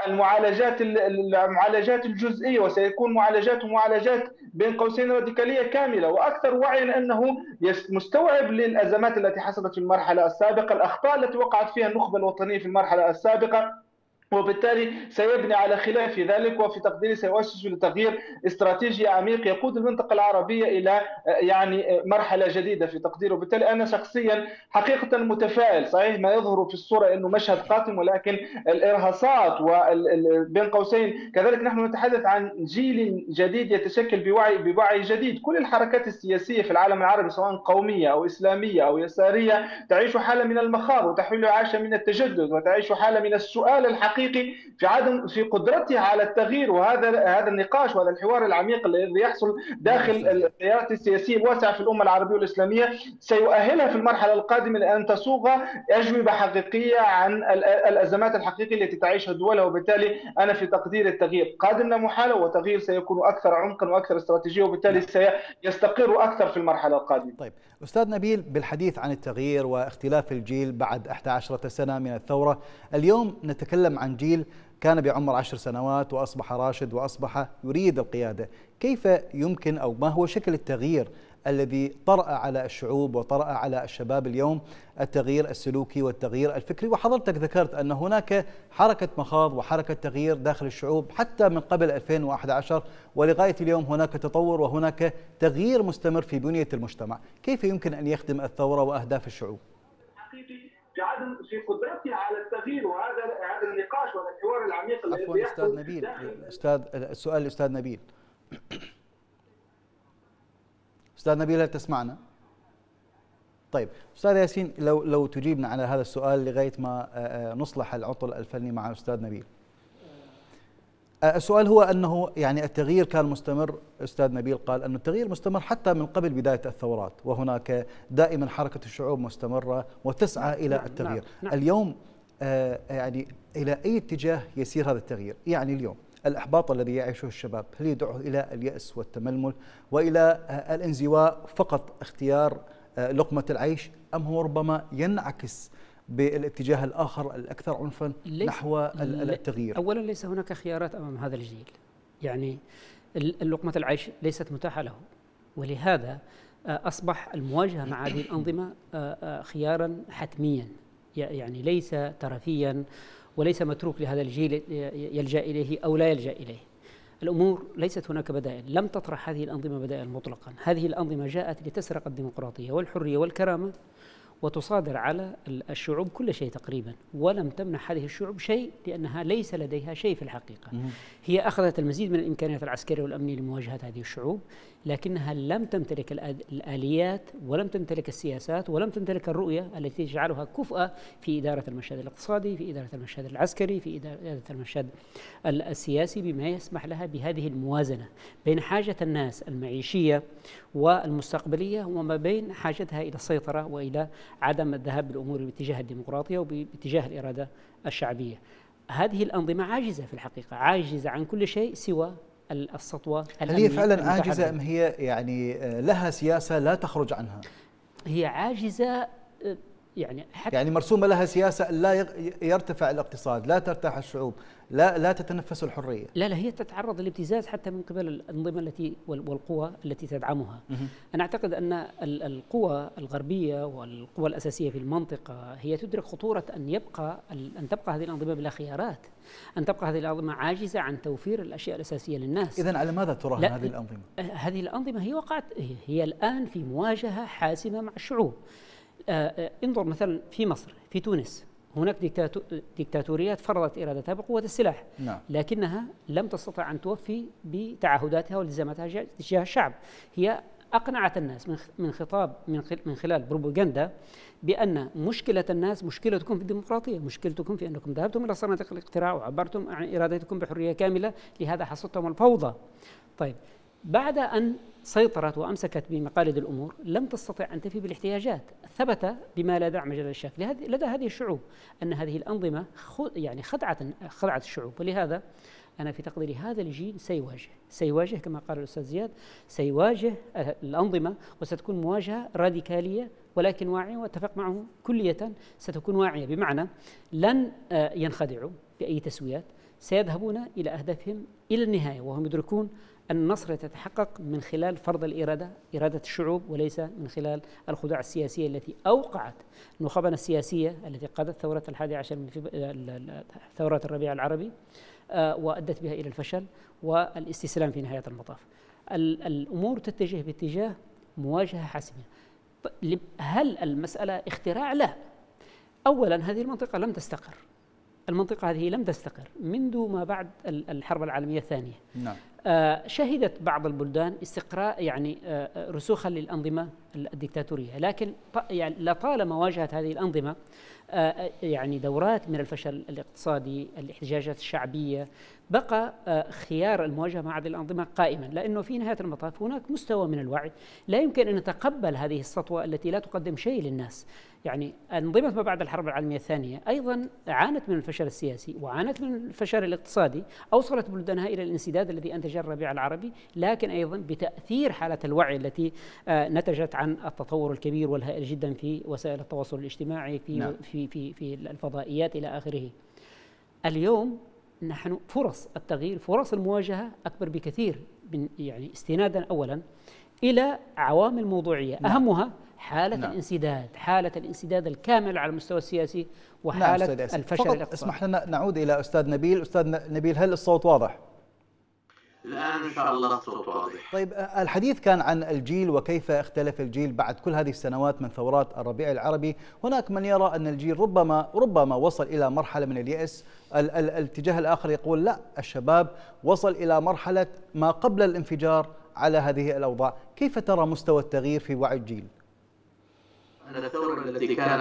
والمعالجات الجزئية، وسيكون معالجات بين قوسين راديكالية كاملة. وأكثر وعيا أنه مستوعب للأزمات التي حصلت في المرحلة السابقة، الأخطاء التي وقعت فيها النخبة الوطنية في المرحلة السابقة، وبالتالي سيبني على خلاف ذلك. وفي تقديري سيؤسس لتغيير استراتيجي عميق يقود المنطقة العربية إلى يعني مرحلة جديدة في تقديري. وبالتالي أنا شخصيا حقيقة متفائل. صحيح ما يظهر في الصورة أنه مشهد قاتم، ولكن الإرهاصات وبين قوسين كذلك نحن نتحدث عن جيل جديد يتشكل بوعي جديد. كل الحركات السياسية في العالم العربي سواء قومية أو إسلامية أو يسارية تعيش حالة من المخاض وتحويل عاشة من التجدد وتعيش حالة من السؤال الحقيقي في قدرتها على التغيير. وهذا النقاش وهذا الحوار العميق الذي يحصل داخل التيارات السياسية الواسعة في الأمة العربية والإسلامية سيؤهلها في المرحلة القادمة لأن تصوغ أجوبة حقيقية عن الأزمات الحقيقية التي تعيشها دولها. وبالتالي أنا في تقدير التغيير قادم لا محالة، وتغيير سيكون أكثر عمقا وأكثر استراتيجية، وبالتالي سيستقر أكثر في المرحلة القادمة. طيب أستاذ نبيل، بالحديث عن التغيير واختلاف الجيل بعد 11 سنة من الثورة، اليوم نتكلم عن جيل كان بعمر 10 سنوات وأصبح راشد وأصبح يريد القيادة. كيف يمكن أو ما هو شكل التغيير الذي طرأ على الشعوب وطرأ على الشباب اليوم، التغيير السلوكي والتغيير الفكري؟ وحضرتك ذكرت أن هناك حركة مخاض وحركة تغيير داخل الشعوب حتى من قبل 2011 ولغاية اليوم هناك تطور وهناك تغيير مستمر في بنية المجتمع. كيف يمكن أن يخدم الثورة وأهداف الشعوب؟ في قدرتها على التغيير، وهذا النقاش وهذا الحوار العميق الذي يحصل. أستاذ نبيل، السؤال لأستاذ نبيل. أستاذ نبيل هل تسمعنا؟ طيب أستاذ ياسين، لو تجيبنا على هذا السؤال لغاية ما نصلح العطل الفني مع أستاذ نبيل. السؤال هو أنه يعني التغيير كان مستمر. أستاذ نبيل قال أن التغيير مستمر حتى من قبل بداية الثورات، وهناك دائما حركة الشعوب مستمرة وتسعى إلى التغيير. اليوم يعني إلى أي اتجاه يسير هذا التغيير؟ يعني اليوم الإحباط الذي يعيشه الشباب هل يدعو إلى اليأس والتململ وإلى الانزواء فقط اختيار لقمة العيش، أم هو ربما ينعكس بالاتجاه الآخر الأكثر عنفا نحو التغيير؟ أولا ليس هناك خيارات أمام هذا الجيل، يعني لقمة العيش ليست متاحة له، ولهذا أصبح المواجهة مع هذه الأنظمة خيارا حتميا، يعني ليس ترفيا وليس متروك لهذا الجيل يلجأ إليه أو لا يلجأ إليه. الأمور ليست هناك بدائل، لم تطرح هذه الأنظمة بدائل مطلقا. هذه الأنظمة جاءت لتسرق الديمقراطية والحرية والكرامة وتصادر على الشعوب كل شيء تقريبا، ولم تمنح هذه الشعوب شيء لأنها ليس لديها شيء في الحقيقة. هي أخذت المزيد من الإمكانيات العسكرية والأمنية لمواجهة هذه الشعوب، لكنها لم تمتلك الآليات ولم تمتلك السياسات ولم تمتلك الرؤية التي تجعلها كفءة في إدارة المشهد الاقتصادي، في إدارة المشهد العسكري، في إدارة المشهد السياسي، بما يسمح لها بهذه الموازنة بين حاجة الناس المعيشية والمستقبلية وما بين حاجتها إلى السيطرة وإلى عدم الذهاب بالأمور باتجاه الديمقراطية وباتجاه الإرادة الشعبية. هذه الأنظمة عاجزة في الحقيقة، عاجزة عن كل شيء سوى السطوة الأمنية. هل هي فعلا عاجزة أم هي يعني لها سياسة لا تخرج عنها؟ هي عاجزة، يعني مرسومة لها سياسة لا يرتفع الاقتصاد، لا ترتاح الشعوب، لا تتنفس الحرية. لا هي تتعرض للابتزاز حتى من قبل الأنظمة التي والقوى التي تدعمها. أنا أعتقد أن القوى الغربية والقوى الأساسية في المنطقة هي تدرك خطورة أن تبقى هذه الأنظمة بلا خيارات، أن تبقى هذه الأنظمة عاجزة عن توفير الأشياء الأساسية للناس. إذن على ماذا تراهن هذه الأنظمة؟ هذه الأنظمة هي الآن في مواجهة حاسمة مع الشعوب. انظر مثلا في مصر، في تونس، هناك ديكتاتوريات فرضت إرادتها بقوة السلاح. نعم. لكنها لم تستطع أن توفي بتعهداتها والتزاماتها تجاه الشعب. هي أقنعت الناس من خلال بروباغندا بأن مشكلة الناس مشكلتكم في الديمقراطية، مشكلتكم في أنكم ذهبتم إلى صناديق الاقتراع وعبرتم عن إرادتكم بحرية كاملة، لهذا حصلتم الفوضى. طيب، بعد أن سيطرت وأمسكت بمقاليد الأمور لم تستطع أن تفي بالاحتياجات. ثبت بما لا داع مجال للشك لدى هذه الشعوب أن هذه الأنظمة خدعت الشعوب. ولهذا أنا في تقديري هذا الجيل سيواجه كما قال الأستاذ زياد، سيواجه الأنظمة وستكون مواجهة راديكالية ولكن واعية، واتفق معه كلية ستكون واعية، بمعنى لن ينخدعوا بأي تسويات، سيذهبون إلى أهدافهم إلى النهاية، وهم يدركون أن النصر يتحقق من خلال فرض إرادة الشعوب، وليس من خلال الخدوع السياسية التي أوقعت نخبنا السياسية التي قادت ثورة 11 من ثورة الربيع العربي وأدت بها إلى الفشل والاستسلام في نهاية المطاف. الأمور تتجه باتجاه مواجهة حاسمة. هل المسألة اختراع؟ لا. أولا هذه المنطقة لم تستقر، المنطقة هذه لم تستقر منذ ما بعد الحرب العالمية الثانية. نعم. شهدت بعض البلدان استقراء رسوخا للأنظمة الديكتاتورية، لكن لطالما واجهت هذه الأنظمة دورات من الفشل الاقتصادي، الاحتجاجات الشعبية، بقى خيار المواجهة مع هذه الأنظمة قائما، لأنه في نهاية المطاف هناك مستوى من الوعي لا يمكن أن نتقبل هذه السطوة التي لا تقدم شيء للناس. أنظمة ما بعد الحرب العالمية الثانية أيضا عانت من الفشل السياسي وعانت من الفشل الاقتصادي، أوصلت بلدانها إلى الانسداد الذي أنتج الربيع العربي، لكن أيضا بتأثير حالة الوعي التي نتجت عن التطور الكبير والهائل جدا في وسائل التواصل الاجتماعي، في الفضائيات إلى آخره. اليوم نحن فرص التغيير، فرص المواجهة أكبر بكثير، استنادا أولا إلى عوامل موضوعية، أهمها حالة الانسداد الكامل على المستوى السياسي وحالة الفشل الاقتصادي. اسمح لنا نعود إلى أستاذ نبيل. أستاذ نبيل، هل الصوت واضح؟ الآن إن شاء الله الصوت واضح. طيب، الحديث كان عن الجيل وكيف اختلف الجيل بعد كل هذه السنوات من ثورات الربيع العربي. هناك من يرى أن الجيل ربما وصل إلى مرحلة من اليأس. الاتجاه الآخر يقول لا، الشباب وصل إلى مرحلة ما قبل الانفجار على هذه الأوضاع. كيف ترى مستوى التغيير في وعي الجيل؟ الثورات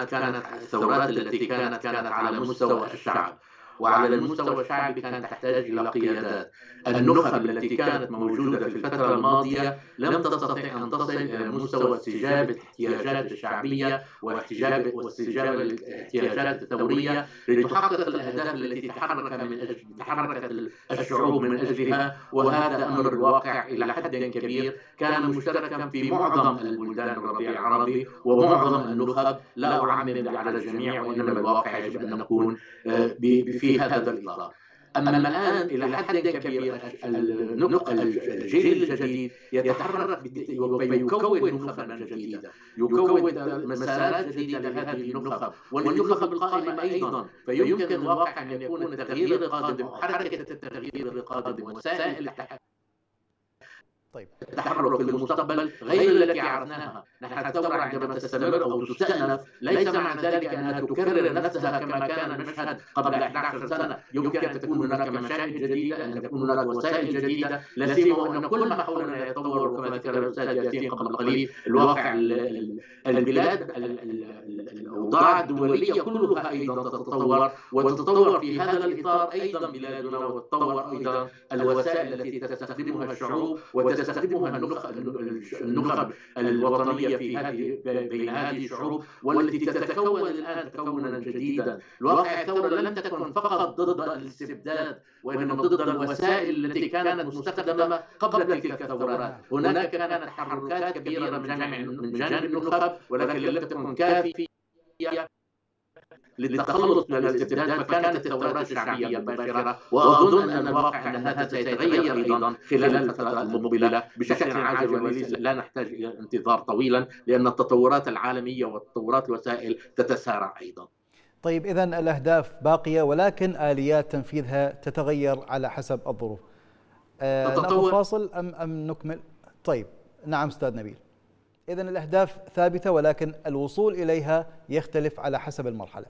التي كانت على مستوى الشعب، وعلى المستوى الشعبي كانت تحتاج إلى قيادات. النخب التي كانت موجودة في الفترة الماضية لم تستطع أن تصل إلى مستوى استجابة الاحتياجات الشعبية واستجابة الاحتياجات الثورية لتحقق الأهداف التي تحركت الشعوب من أجلها. وهذا أمر الواقع إلى حد كبير كان مشتركا في معظم البلدان الربيع العربي ومعظم النخب. لا أعمم على الجميع، وإنما الواقع يجب أن نكون في هذا الإطار. أما الآن إلى حد كبير الجيل الجديد يتحرك ويكون نخبا جديدة، يكون مسارات جديدة لهذه النخب والنخب القائمة أيضا. فيمكن الواقع أن يكون التغيير القادم وحركة التغيير القادم وسائل التحرك في المستقبل غير التي عرفناها. نحن الثورة عندما تستمر أو تستأنف ليس معنى ذلك أنها تكرر نفسها كما كان المشهد قبل 11 سنة. يمكن أن تكون هناك مشاهد جديدة، أن تكون هناك وسائل جديدة، لا سيما أن كل ما حولنا يتطور. وكما ذكر الأستاذ ياسين قبل قليل، الواقع البلاد الأوضاع الدولية كلها أيضا تتطور، وتتطور في هذا الإطار أيضا بلادنا، وتتطور أيضا الوسائل التي تستخدمها الشعوب وتستخدمها النخب الوطنية في بين هذه الشعوب، والتي تتكون الآن تكونا جديدا. الواقع الثورة لم تكن فقط ضد الاستبداد، وإنما ضد الوسائل التي كانت مستخدمة قبل تلك الثورات. هناك كانت تحركات كبيرة من جانب النخب، ولكن لم تكن كافية للتخلص من الاستبداد، فكانت الثورات الشعبية المباشرة. وأظن أن الواقع أن هذا سيتغير أيضا خلال الفترة المقبلة بشكل عاجل وليس لا نحتاج إلى انتظار طويلا، لأن التطورات العالمية وتطورات الوسائل تتسارع أيضا. طيب، إذن الأهداف باقية ولكن آليات تنفيذها تتغير على حسب الظروف. نأخذ فاصل أم نكمل؟ طيب، نعم أستاذ نبيل. إذن الأهداف ثابتة ولكن الوصول إليها يختلف على حسب المرحلة.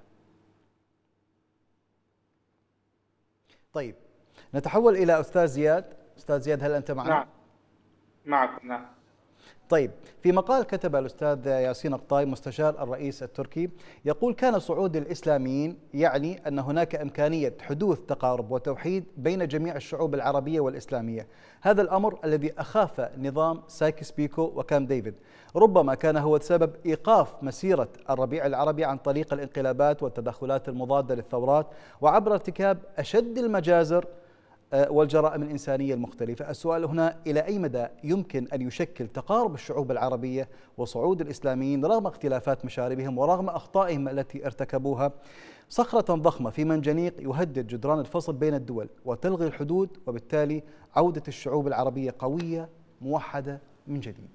طيب، نتحول إلى أستاذ زياد. أستاذ زياد، هل أنت معنا؟ نعم معكم. نعم. طيب، في مقال كتب الأستاذ ياسين أقطاي مستشار الرئيس التركي يقول: كان صعود الإسلاميين يعني أن هناك إمكانية حدوث تقارب وتوحيد بين جميع الشعوب العربية والإسلامية. هذا الأمر الذي أخاف نظام سايكس بيكو وكامب ديفيد ربما كان هو سبب إيقاف مسيرة الربيع العربي عن طريق الانقلابات والتدخلات المضادة للثورات وعبر ارتكاب أشد المجازر والجرائم الإنسانية المختلفة. السؤال هنا: إلى أي مدى يمكن أن يشكل تقارب الشعوب العربية وصعود الإسلاميين رغم اختلافات مشاربهم ورغم أخطائهم التي ارتكبوها صخرة ضخمة في منجنيق يهدد جدران الفصل بين الدول وتلغي الحدود، وبالتالي عودة الشعوب العربية قوية موحدة من جديد؟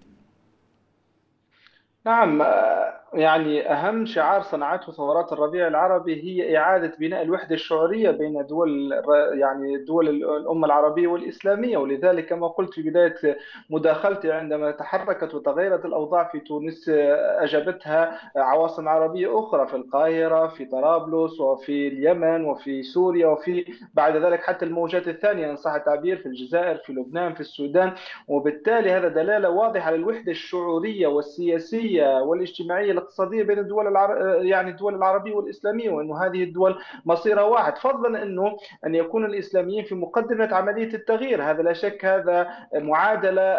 نعم، يعني أهم شعار صنعته ثورات الربيع العربي هي إعادة بناء الوحدة الشعورية بين دول الأمة العربية والإسلامية. ولذلك كما قلت في بداية مداخلتي، عندما تحركت وتغيرت الأوضاع في تونس أجابتها عواصم عربية أخرى، في القاهرة، في طرابلس، وفي اليمن، وفي سوريا، وفي بعد ذلك حتى الموجات الثانية إن صح التعبير في الجزائر، في لبنان، في السودان. وبالتالي هذا دلالة واضحة على الوحدة الشعورية والسياسية والاجتماعية الاقتصادية بين الدول العربية والإسلامية، وأنه هذه الدول مصيرها واحد، فضلا أن يكون الإسلاميين في مقدمة عملية التغيير. هذا لا شك، هذا معادلة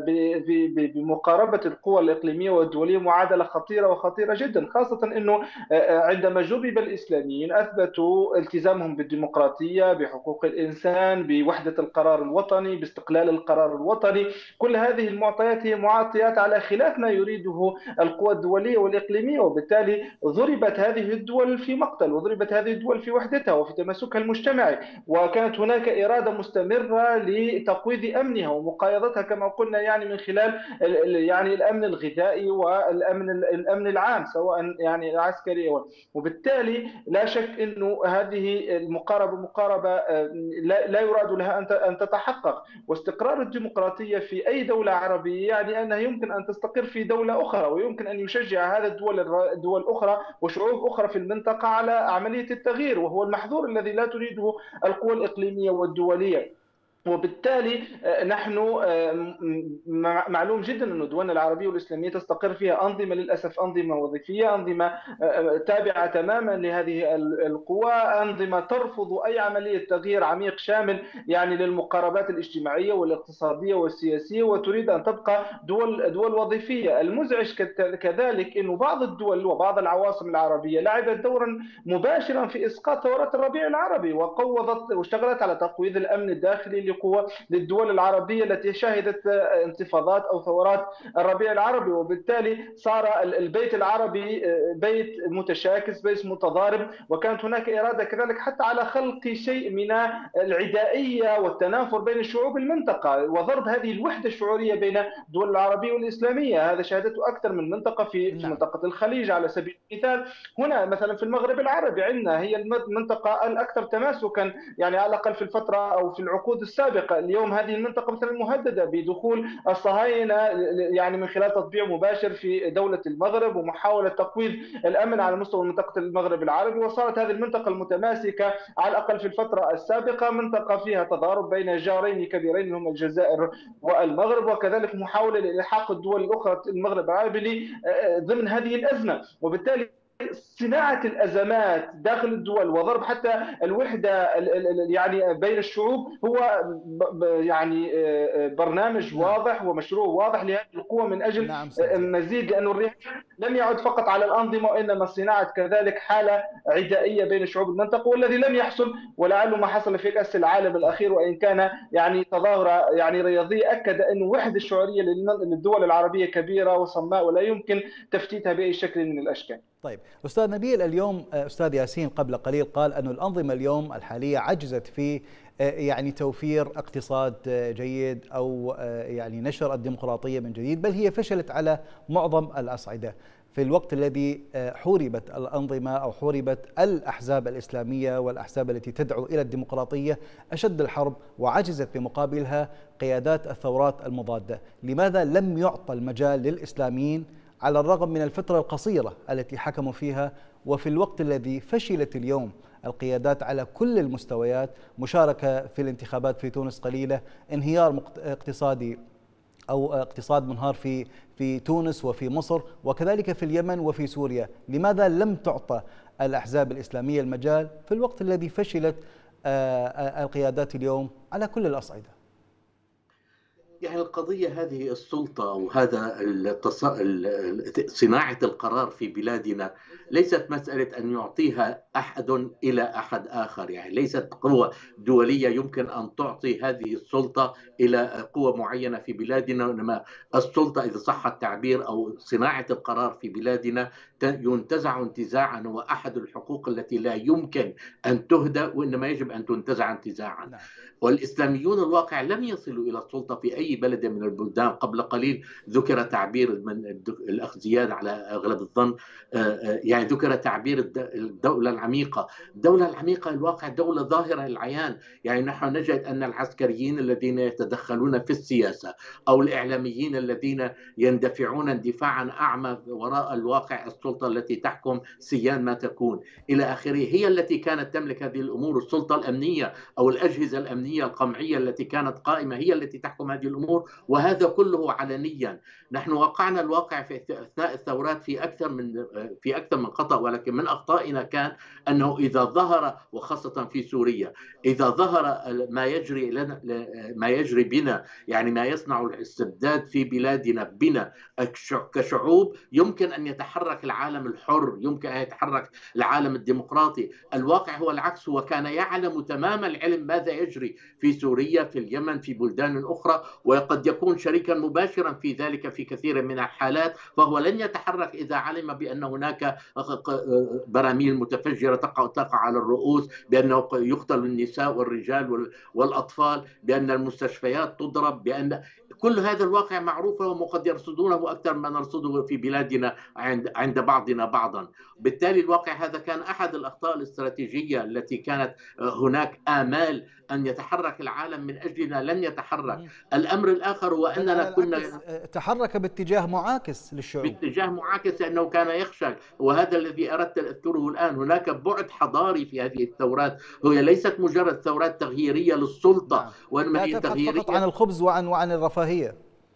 بمقاربة القوى الإقليمية والدولية، معادلة خطيرة جدا، خاصة أنه عندما جرب الإسلاميين أثبتوا التزامهم بالديمقراطية، بحقوق الإنسان، بوحدة القرار الوطني، باستقلال القرار الوطني. كل هذه المعطيات هي معطيات على خلاف ما يريده القوى الدولية والإقليمية، وبالتالي ضربت هذه الدول في مقتل، وضربت هذه الدول في وحدتها وفي تماسكها المجتمعي، وكانت هناك إرادة مستمرة لتقويض أمنها ومقايضتها كما قلنا، يعني من خلال الأمن الغذائي والأمن العام سواء عسكري. وبالتالي لا شك أنه هذه مقاربة لا يراد لها أن تتحقق. واستقرار الديمقراطية في أي دولة عربية يعني أنها يمكن أن تستقر في دولة أخرى، ويمكن أن يشجع هذا الدول الأخرى وشعوب أخرى في المنطقة على عملية التغيير، وهو المحظور الذي لا تريده القوى الإقليمية والدولية. وبالتالي نحن معلوم جدا أن دولنا العربية والإسلامية تستقر فيها أنظمة، للأسف أنظمة وظيفية، أنظمة تابعة تماما لهذه القوى، أنظمة ترفض أي عملية تغيير عميق شامل يعني للمقاربات الاجتماعية والاقتصادية والسياسية، وتريد أن تبقى دول وظيفية. المزعج كذلك أن بعض الدول وبعض العواصم العربية لعبت دورا مباشرا في إسقاط ثورات الربيع العربي، وقوضت واشتغلت على تقويض الأمن الداخلي بقوة للدول العربية التي شهدت انتفاضات أو ثورات الربيع العربي. وبالتالي صار البيت العربي بيت متشاكس، بيت متضارب، وكانت هناك إرادة كذلك حتى على خلق شيء من العدائية والتنافر بين الشعوب المنطقة وضرب هذه الوحدة الشعورية بين الدول العربية والإسلامية. هذا شهدته أكثر من منطقة في منطقة الخليج على سبيل المثال. هنا مثلا في المغرب العربي عندنا هي المنطقة الأكثر تماسكا، يعني على الأقل في الفترة أو في العقود السابقة. اليوم هذه المنطقة مثلا مهددة بدخول الصهاينة، يعني من خلال تطبيع مباشر في دولة المغرب ومحاولة تقويض الأمن على مستوى منطقة المغرب العربي. وصارت هذه المنطقة المتماسكة على الأقل في الفترة السابقة منطقة فيها تضارب بين جارين كبيرين هم الجزائر والمغرب، وكذلك محاولة لإلحاق الدول الأخرى المغرب العربي ضمن هذه الأزمة. وبالتالي صناعة الأزمات داخل الدول وضرب حتى الوحدة يعني بين الشعوب هو يعني برنامج واضح ومشروع واضح لهذه القوة من أجل المزيد، لأن الرهان لم يعد فقط على الأنظمة وإنما صناعة كذلك حالة عدائية بين شعوب المنطقة، والذي لم يحصل ولعله ما حصل في كأس العالم الأخير وإن كان يعني تظاهرة يعني رياضية أكد أن الوحدة الشعورية للدول العربية كبيرة وصماء ولا يمكن تفتيتها بأي شكل من الأشكال. طيب أستاذ نبيل، اليوم أستاذ ياسين قبل قليل قال أن الأنظمة اليوم الحالية عجزت في يعني توفير اقتصاد جيد أو يعني نشر الديمقراطية من جديد، بل هي فشلت على معظم الأصعدة. في الوقت الذي حوربت الأنظمة أو حوربت الأحزاب الإسلامية والأحزاب التي تدعو إلى الديمقراطية أشد الحرب وعجزت بمقابلها قيادات الثورات المضادة، لماذا لم يعطى المجال للإسلاميين على الرغم من الفترة القصيرة التي حكموا فيها، وفي الوقت الذي فشلت اليوم القيادات على كل المستويات، مشاركة في الانتخابات في تونس قليلة، انهيار اقتصادي أو اقتصاد منهار في تونس وفي مصر وكذلك في اليمن وفي سوريا؟ لماذا لم تعطى الأحزاب الإسلامية المجال في الوقت الذي فشلت القيادات اليوم على كل الأصعدة؟ يعني القضية هذه السلطة أو هذا صناعة القرار في بلادنا ليست مسألة أن يعطيها أحد إلى أحد آخر، يعني ليست قوة دولية يمكن أن تعطي هذه السلطة إلى قوة معينة في بلادنا، وإنما السلطة إذا صح التعبير أو صناعة القرار في بلادنا ينتزع انتزاعا، وأحد الحقوق التي لا يمكن أن تهدى وإنما يجب أن تنتزع انتزاعا. والإسلاميون الواقع لم يصلوا إلى السلطة في أي بلد من البلدان. قبل قليل ذكر تعبير من الأخ زياد على أغلب الظن، يعني ذكر تعبير الدولة العميقة. الدولة العميقة الواقع دولة ظاهرة العيان، يعني نحن نجد أن العسكريين الذين يتدخلون في السياسة أو الإعلاميين الذين يندفعون اندفاعا أعمى وراء الواقع السلطة التي تحكم سيان ما تكون إلى آخره هي التي كانت تملك هذه الأمور. السلطة الأمنية أو الأجهزة الأمنية القمعية التي كانت قائمة هي التي تحكم هذه الأمور، وهذا كله علنيا. نحن وقعنا الواقع في أثناء الثورات في أكثر من خطأ، ولكن من أخطائنا كان أنه إذا ظهر، وخاصة في سوريا، إذا ظهر ما يجري بنا، يعني ما يصنع الاستبداد في بلادنا بنا كشعوب، يمكن أن يتحرك العالم الحر، يمكن أن يتحرك العالم الديمقراطي. الواقع هو العكس، وكان يعلم تمام العلم ماذا يجري في سوريا، في اليمن، في بلدان أخرى، وقد يكون شريكا مباشرا في ذلك في كثير من الحالات، فهو لن يتحرك إذا علم بأن هناك براميل متفجرة تقع على الرؤوس، بأنه يقتل النساء والرجال والأطفال، بأن المستشفيات تضرب، بأن كل هذا الواقع معروف وقد يرصدونه أكثر ما نرصده في بلادنا عند بعضنا بعضا. بالتالي الواقع هذا كان أحد الأخطاء الاستراتيجية التي كانت هناك آمال أن يتحرك العالم من أجلنا، لن يتحرك. الأمر الآخر هو أننا كنا تحرك باتجاه معاكس للشعوب، باتجاه معاكس، لأنه كان يخشى، وهذا الذي أردت أذكره الآن. هناك بعد حضاري في هذه الثورات، هي ليست مجرد ثورات تغييرية للسلطة، وإنما هي تغييرية فقط عن الخبز وعن الرفاهية.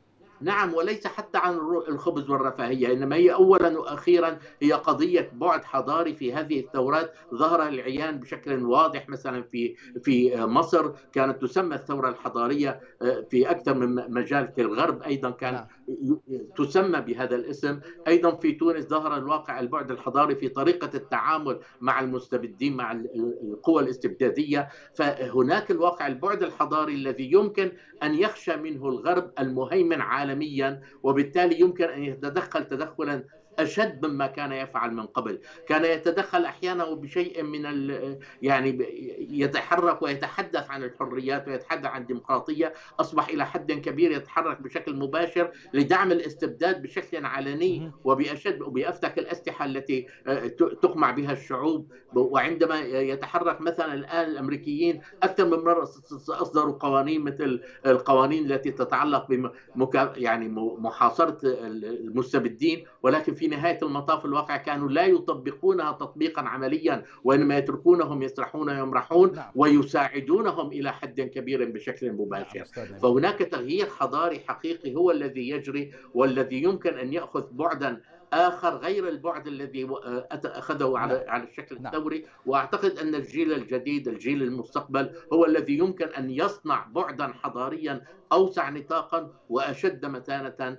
نعم، وليس حتى عن الخبز والرفاهية، إنما هي أولا وأخيرا هي قضية بعد حضاري. في هذه الثورات ظهر العيان بشكل واضح. مثلا في مصر كانت تسمى الثورة الحضارية في أكثر من مجال. في الغرب أيضا كانت تسمى بهذا الاسم. أيضا في تونس ظهر الواقع البعد الحضاري في طريقة التعامل مع المستبدين، مع القوى الاستبدادية. فهناك الواقع البعد الحضاري الذي يمكن أن يخشى منه الغرب المهيمن عالميا، وبالتالي يمكن أن يتدخل تدخلا أشد مما كان يفعل من قبل. كان يتدخل أحيانا بشيء من يعني يتحرك ويتحدث عن الحريات ويتحدث عن الديمقراطية. أصبح إلى حد كبير يتحرك بشكل مباشر لدعم الاستبداد بشكل علني وبأفتك الأسلحة التي تقمع بها الشعوب. وعندما يتحرك مثلا الآن الأمريكيين أكثر من مرة أصدروا قوانين مثل القوانين التي تتعلق يعني محاصرة المستبدين، ولكن في نهاية المطاف الواقع كانوا لا يطبقونها تطبيقا عمليا، وإنما يتركونهم يسرحون ويمرحون ويساعدونهم إلى حد كبير بشكل مباشر. فهناك تغيير حضاري حقيقي هو الذي يجري، والذي يمكن أن يأخذ بعدا آخر غير البعد الذي أخذه على الشكل الثوري. وأعتقد أن الجيل الجديد، الجيل المستقبل، هو الذي يمكن أن يصنع بعدا حضاريا أوسع نطاقا وأشد متانة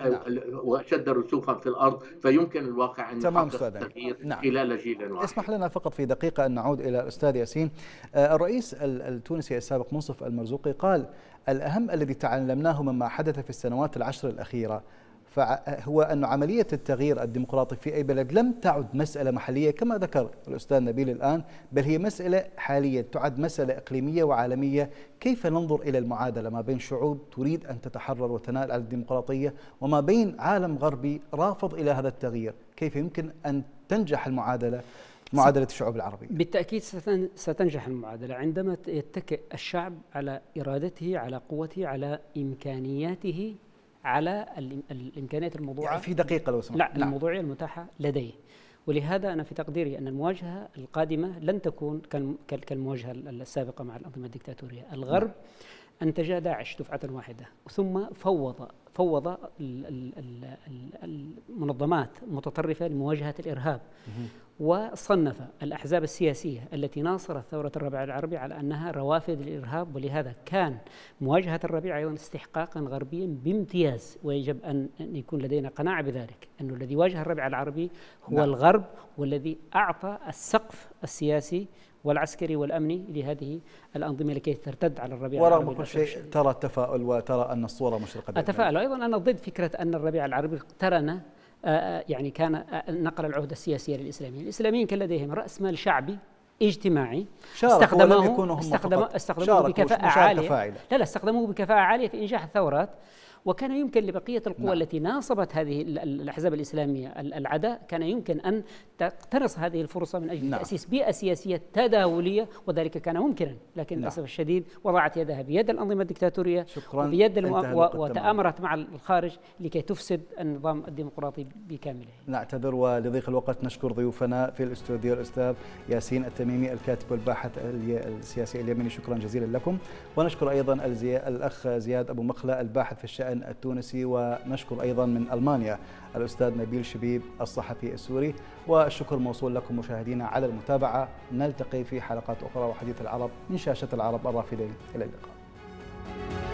وأشد رسوخا في الأرض، فيمكن الواقع أن يحقق تغيير خلال جيل واحد. اسمح لنا فقط في دقيقة أن نعود إلى الأستاذ ياسين. الرئيس التونسي السابق منصف المرزوقي قال: الأهم الذي تعلمناه مما حدث في السنوات العشر الأخيرة فهو أن عملية التغيير الديمقراطي في أي بلد لم تعد مسألة محلية كما ذكر الأستاذ نبيل الآن، بل هي مسألة حالية تعد مسألة إقليمية وعالمية. كيف ننظر إلى المعادلة ما بين شعوب تريد أن تتحرر وتنال على الديمقراطية وما بين عالم غربي رافض إلى هذا التغيير؟ كيف يمكن أن تنجح معادلة الشعوب العربية؟ بالتأكيد ستنجح المعادلة عندما يتكئ الشعب على إرادته، على قوته، على إمكانياته، على الإمكانيات الموضوعة يعني في دقيقة لو سمحت. لا، الموضوعية المتاحة لديه. ولهذا أنا في تقديري أن المواجهة القادمة لن تكون كالمواجهة السابقة مع الأنظمة الدكتاتورية. الغرب أنتج داعش دفعة واحدة، ثم فوض المنظمات المتطرفة لمواجهة الإرهاب، وصنف الأحزاب السياسية التي ناصرت ثورة الربيع العربي على أنها روافد للإرهاب. ولهذا كان مواجهة الربيع أيضا استحقاقا غربيا بامتياز، ويجب أن يكون لدينا قناعة بذلك، أنه الذي واجه الربيع العربي هو الغرب، والذي أعطى السقف السياسي والعسكري والأمني لهذه الأنظمة لكي ترتد على الربيع العربي. ورغم كل شيء ترى التفاؤل وترى أن الصورة مشرقة. أتفائل أيضا. أنا ضد فكرة أن الربيع العربي اقترن يعني كان نقل العهدة السياسية للإسلاميين. الإسلاميين كان لديهم رأس مال شعبي اجتماعي استخدموه بكفاءة عالية. استخدموه بكفاءة عالية في إنجاح الثورات، وكان يمكن لبقية القوى التي ناصبت هذه الأحزاب الإسلامية العداء كان يمكن أن تقتنص هذه الفرصة من أجل تأسيس بيئة سياسية تداولية، وذلك كان ممكنا، لكن للأسف الشديد وضعت يدها بيد الأنظمة الدكتاتورية وبيد وتآمرت مع الخارج لكي تفسد النظام الديمقراطي بكامله. نعتذر ولضيق الوقت نشكر ضيوفنا في الاستوديو الأستاذ ياسين التميمي الكاتب والباحث السياسي اليمني، شكرا جزيلا لكم. ونشكر أيضا الأخ زياد أبو مخلة الباحث في الشأن التونسي، ونشكر أيضا من ألمانيا الأستاذ نبيل شبيب الصحفي السوري. والشكر موصول لكم مشاهدينا على المتابعة. نلتقي في حلقات أخرى وحديث العرب من شاشة العرب الرافدين. إلى اللقاء.